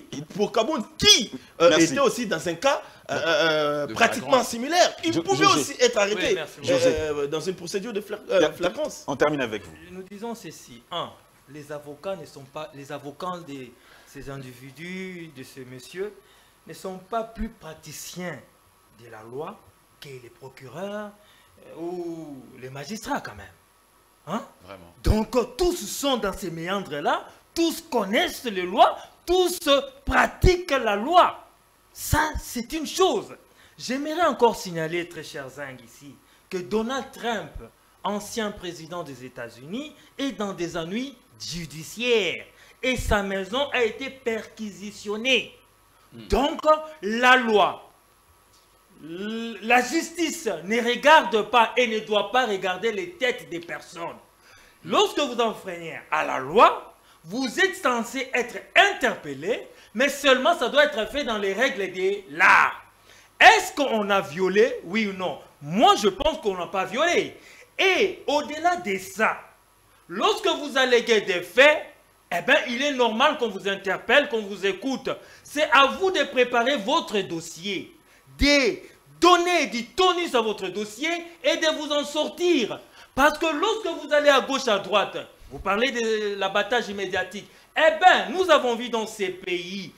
était aussi dans un cas pratiquement similaire. Il pouvait aussi être arrêté dans une procédure de flagrance. On termine avec vous. Nous disons ceci. 1. Les avocats ne sont pas... Les avocats de ces individus, de ce monsieur, ne sont pas plus praticiens de la loi que les procureurs ou les magistrats quand même. Hein? Vraiment. Donc tous sont dans ces méandres-là, tous connaissent les lois, tous pratiquent la loi. Ça, c'est une chose. J'aimerais encore signaler, très cher Zang, ici, que Donald Trump, ancien président des États-Unis, est dans des ennuis judiciaires. Et sa maison a été perquisitionnée. Donc, la loi, la justice ne regarde pas et ne doit pas regarder les têtes des personnes. Lorsque vous enfreignez à la loi, vous êtes censé être interpellé, mais seulement ça doit être fait dans les règles de l'art. Est-ce qu'on a violé, oui ou non? Moi, je pense qu'on n'a pas violé. Et au-delà de ça, lorsque vous alléguez des faits, eh bien, il est normal qu'on vous interpelle, qu'on vous écoute. C'est à vous de préparer votre dossier, de donner du tonus à votre dossier et de vous en sortir. Parce que lorsque vous allez à gauche, à droite, vous parlez de l'abattage médiatique, eh bien, nous avons vu dans ces pays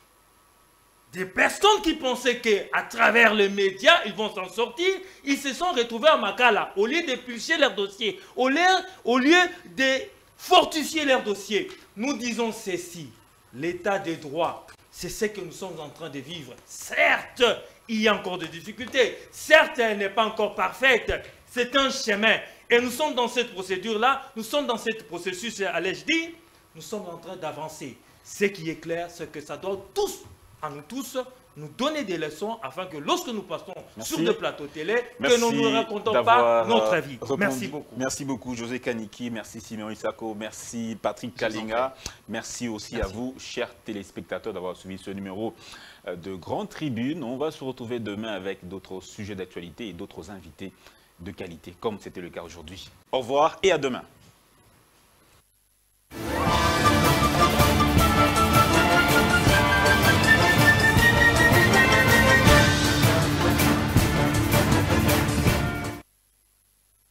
des personnes qui pensaient qu'à travers les médias, ils vont s'en sortir. Ils se sont retrouvés à Makala. Au lieu d'éplucher leur dossier, au lieu de fortifier leur dossier, nous disons ceci. L'état des droits, c'est ce que nous sommes en train de vivre. Certes, il y a encore des difficultés. Certes, elle n'est pas encore parfaite. C'est un chemin. Et nous sommes dans cette procédure-là, nous sommes dans ce processus, allais-je dire, nous sommes en train d'avancer. Ce qui est clair, c'est que ça doit à nous tous, nous donner des leçons afin que lorsque nous passons sur des plateaux télé, que nous ne racontons pas notre vie. Merci beaucoup. Merci beaucoup, José Kaniki. Merci, Siméon Isako. Merci, Patrick Kalinga. Merci aussi à vous, chers téléspectateurs, d'avoir suivi ce numéro de Grande Tribune. On va se retrouver demain avec d'autres sujets d'actualité et d'autres invités de qualité, comme c'était le cas aujourd'hui. Au revoir et à demain.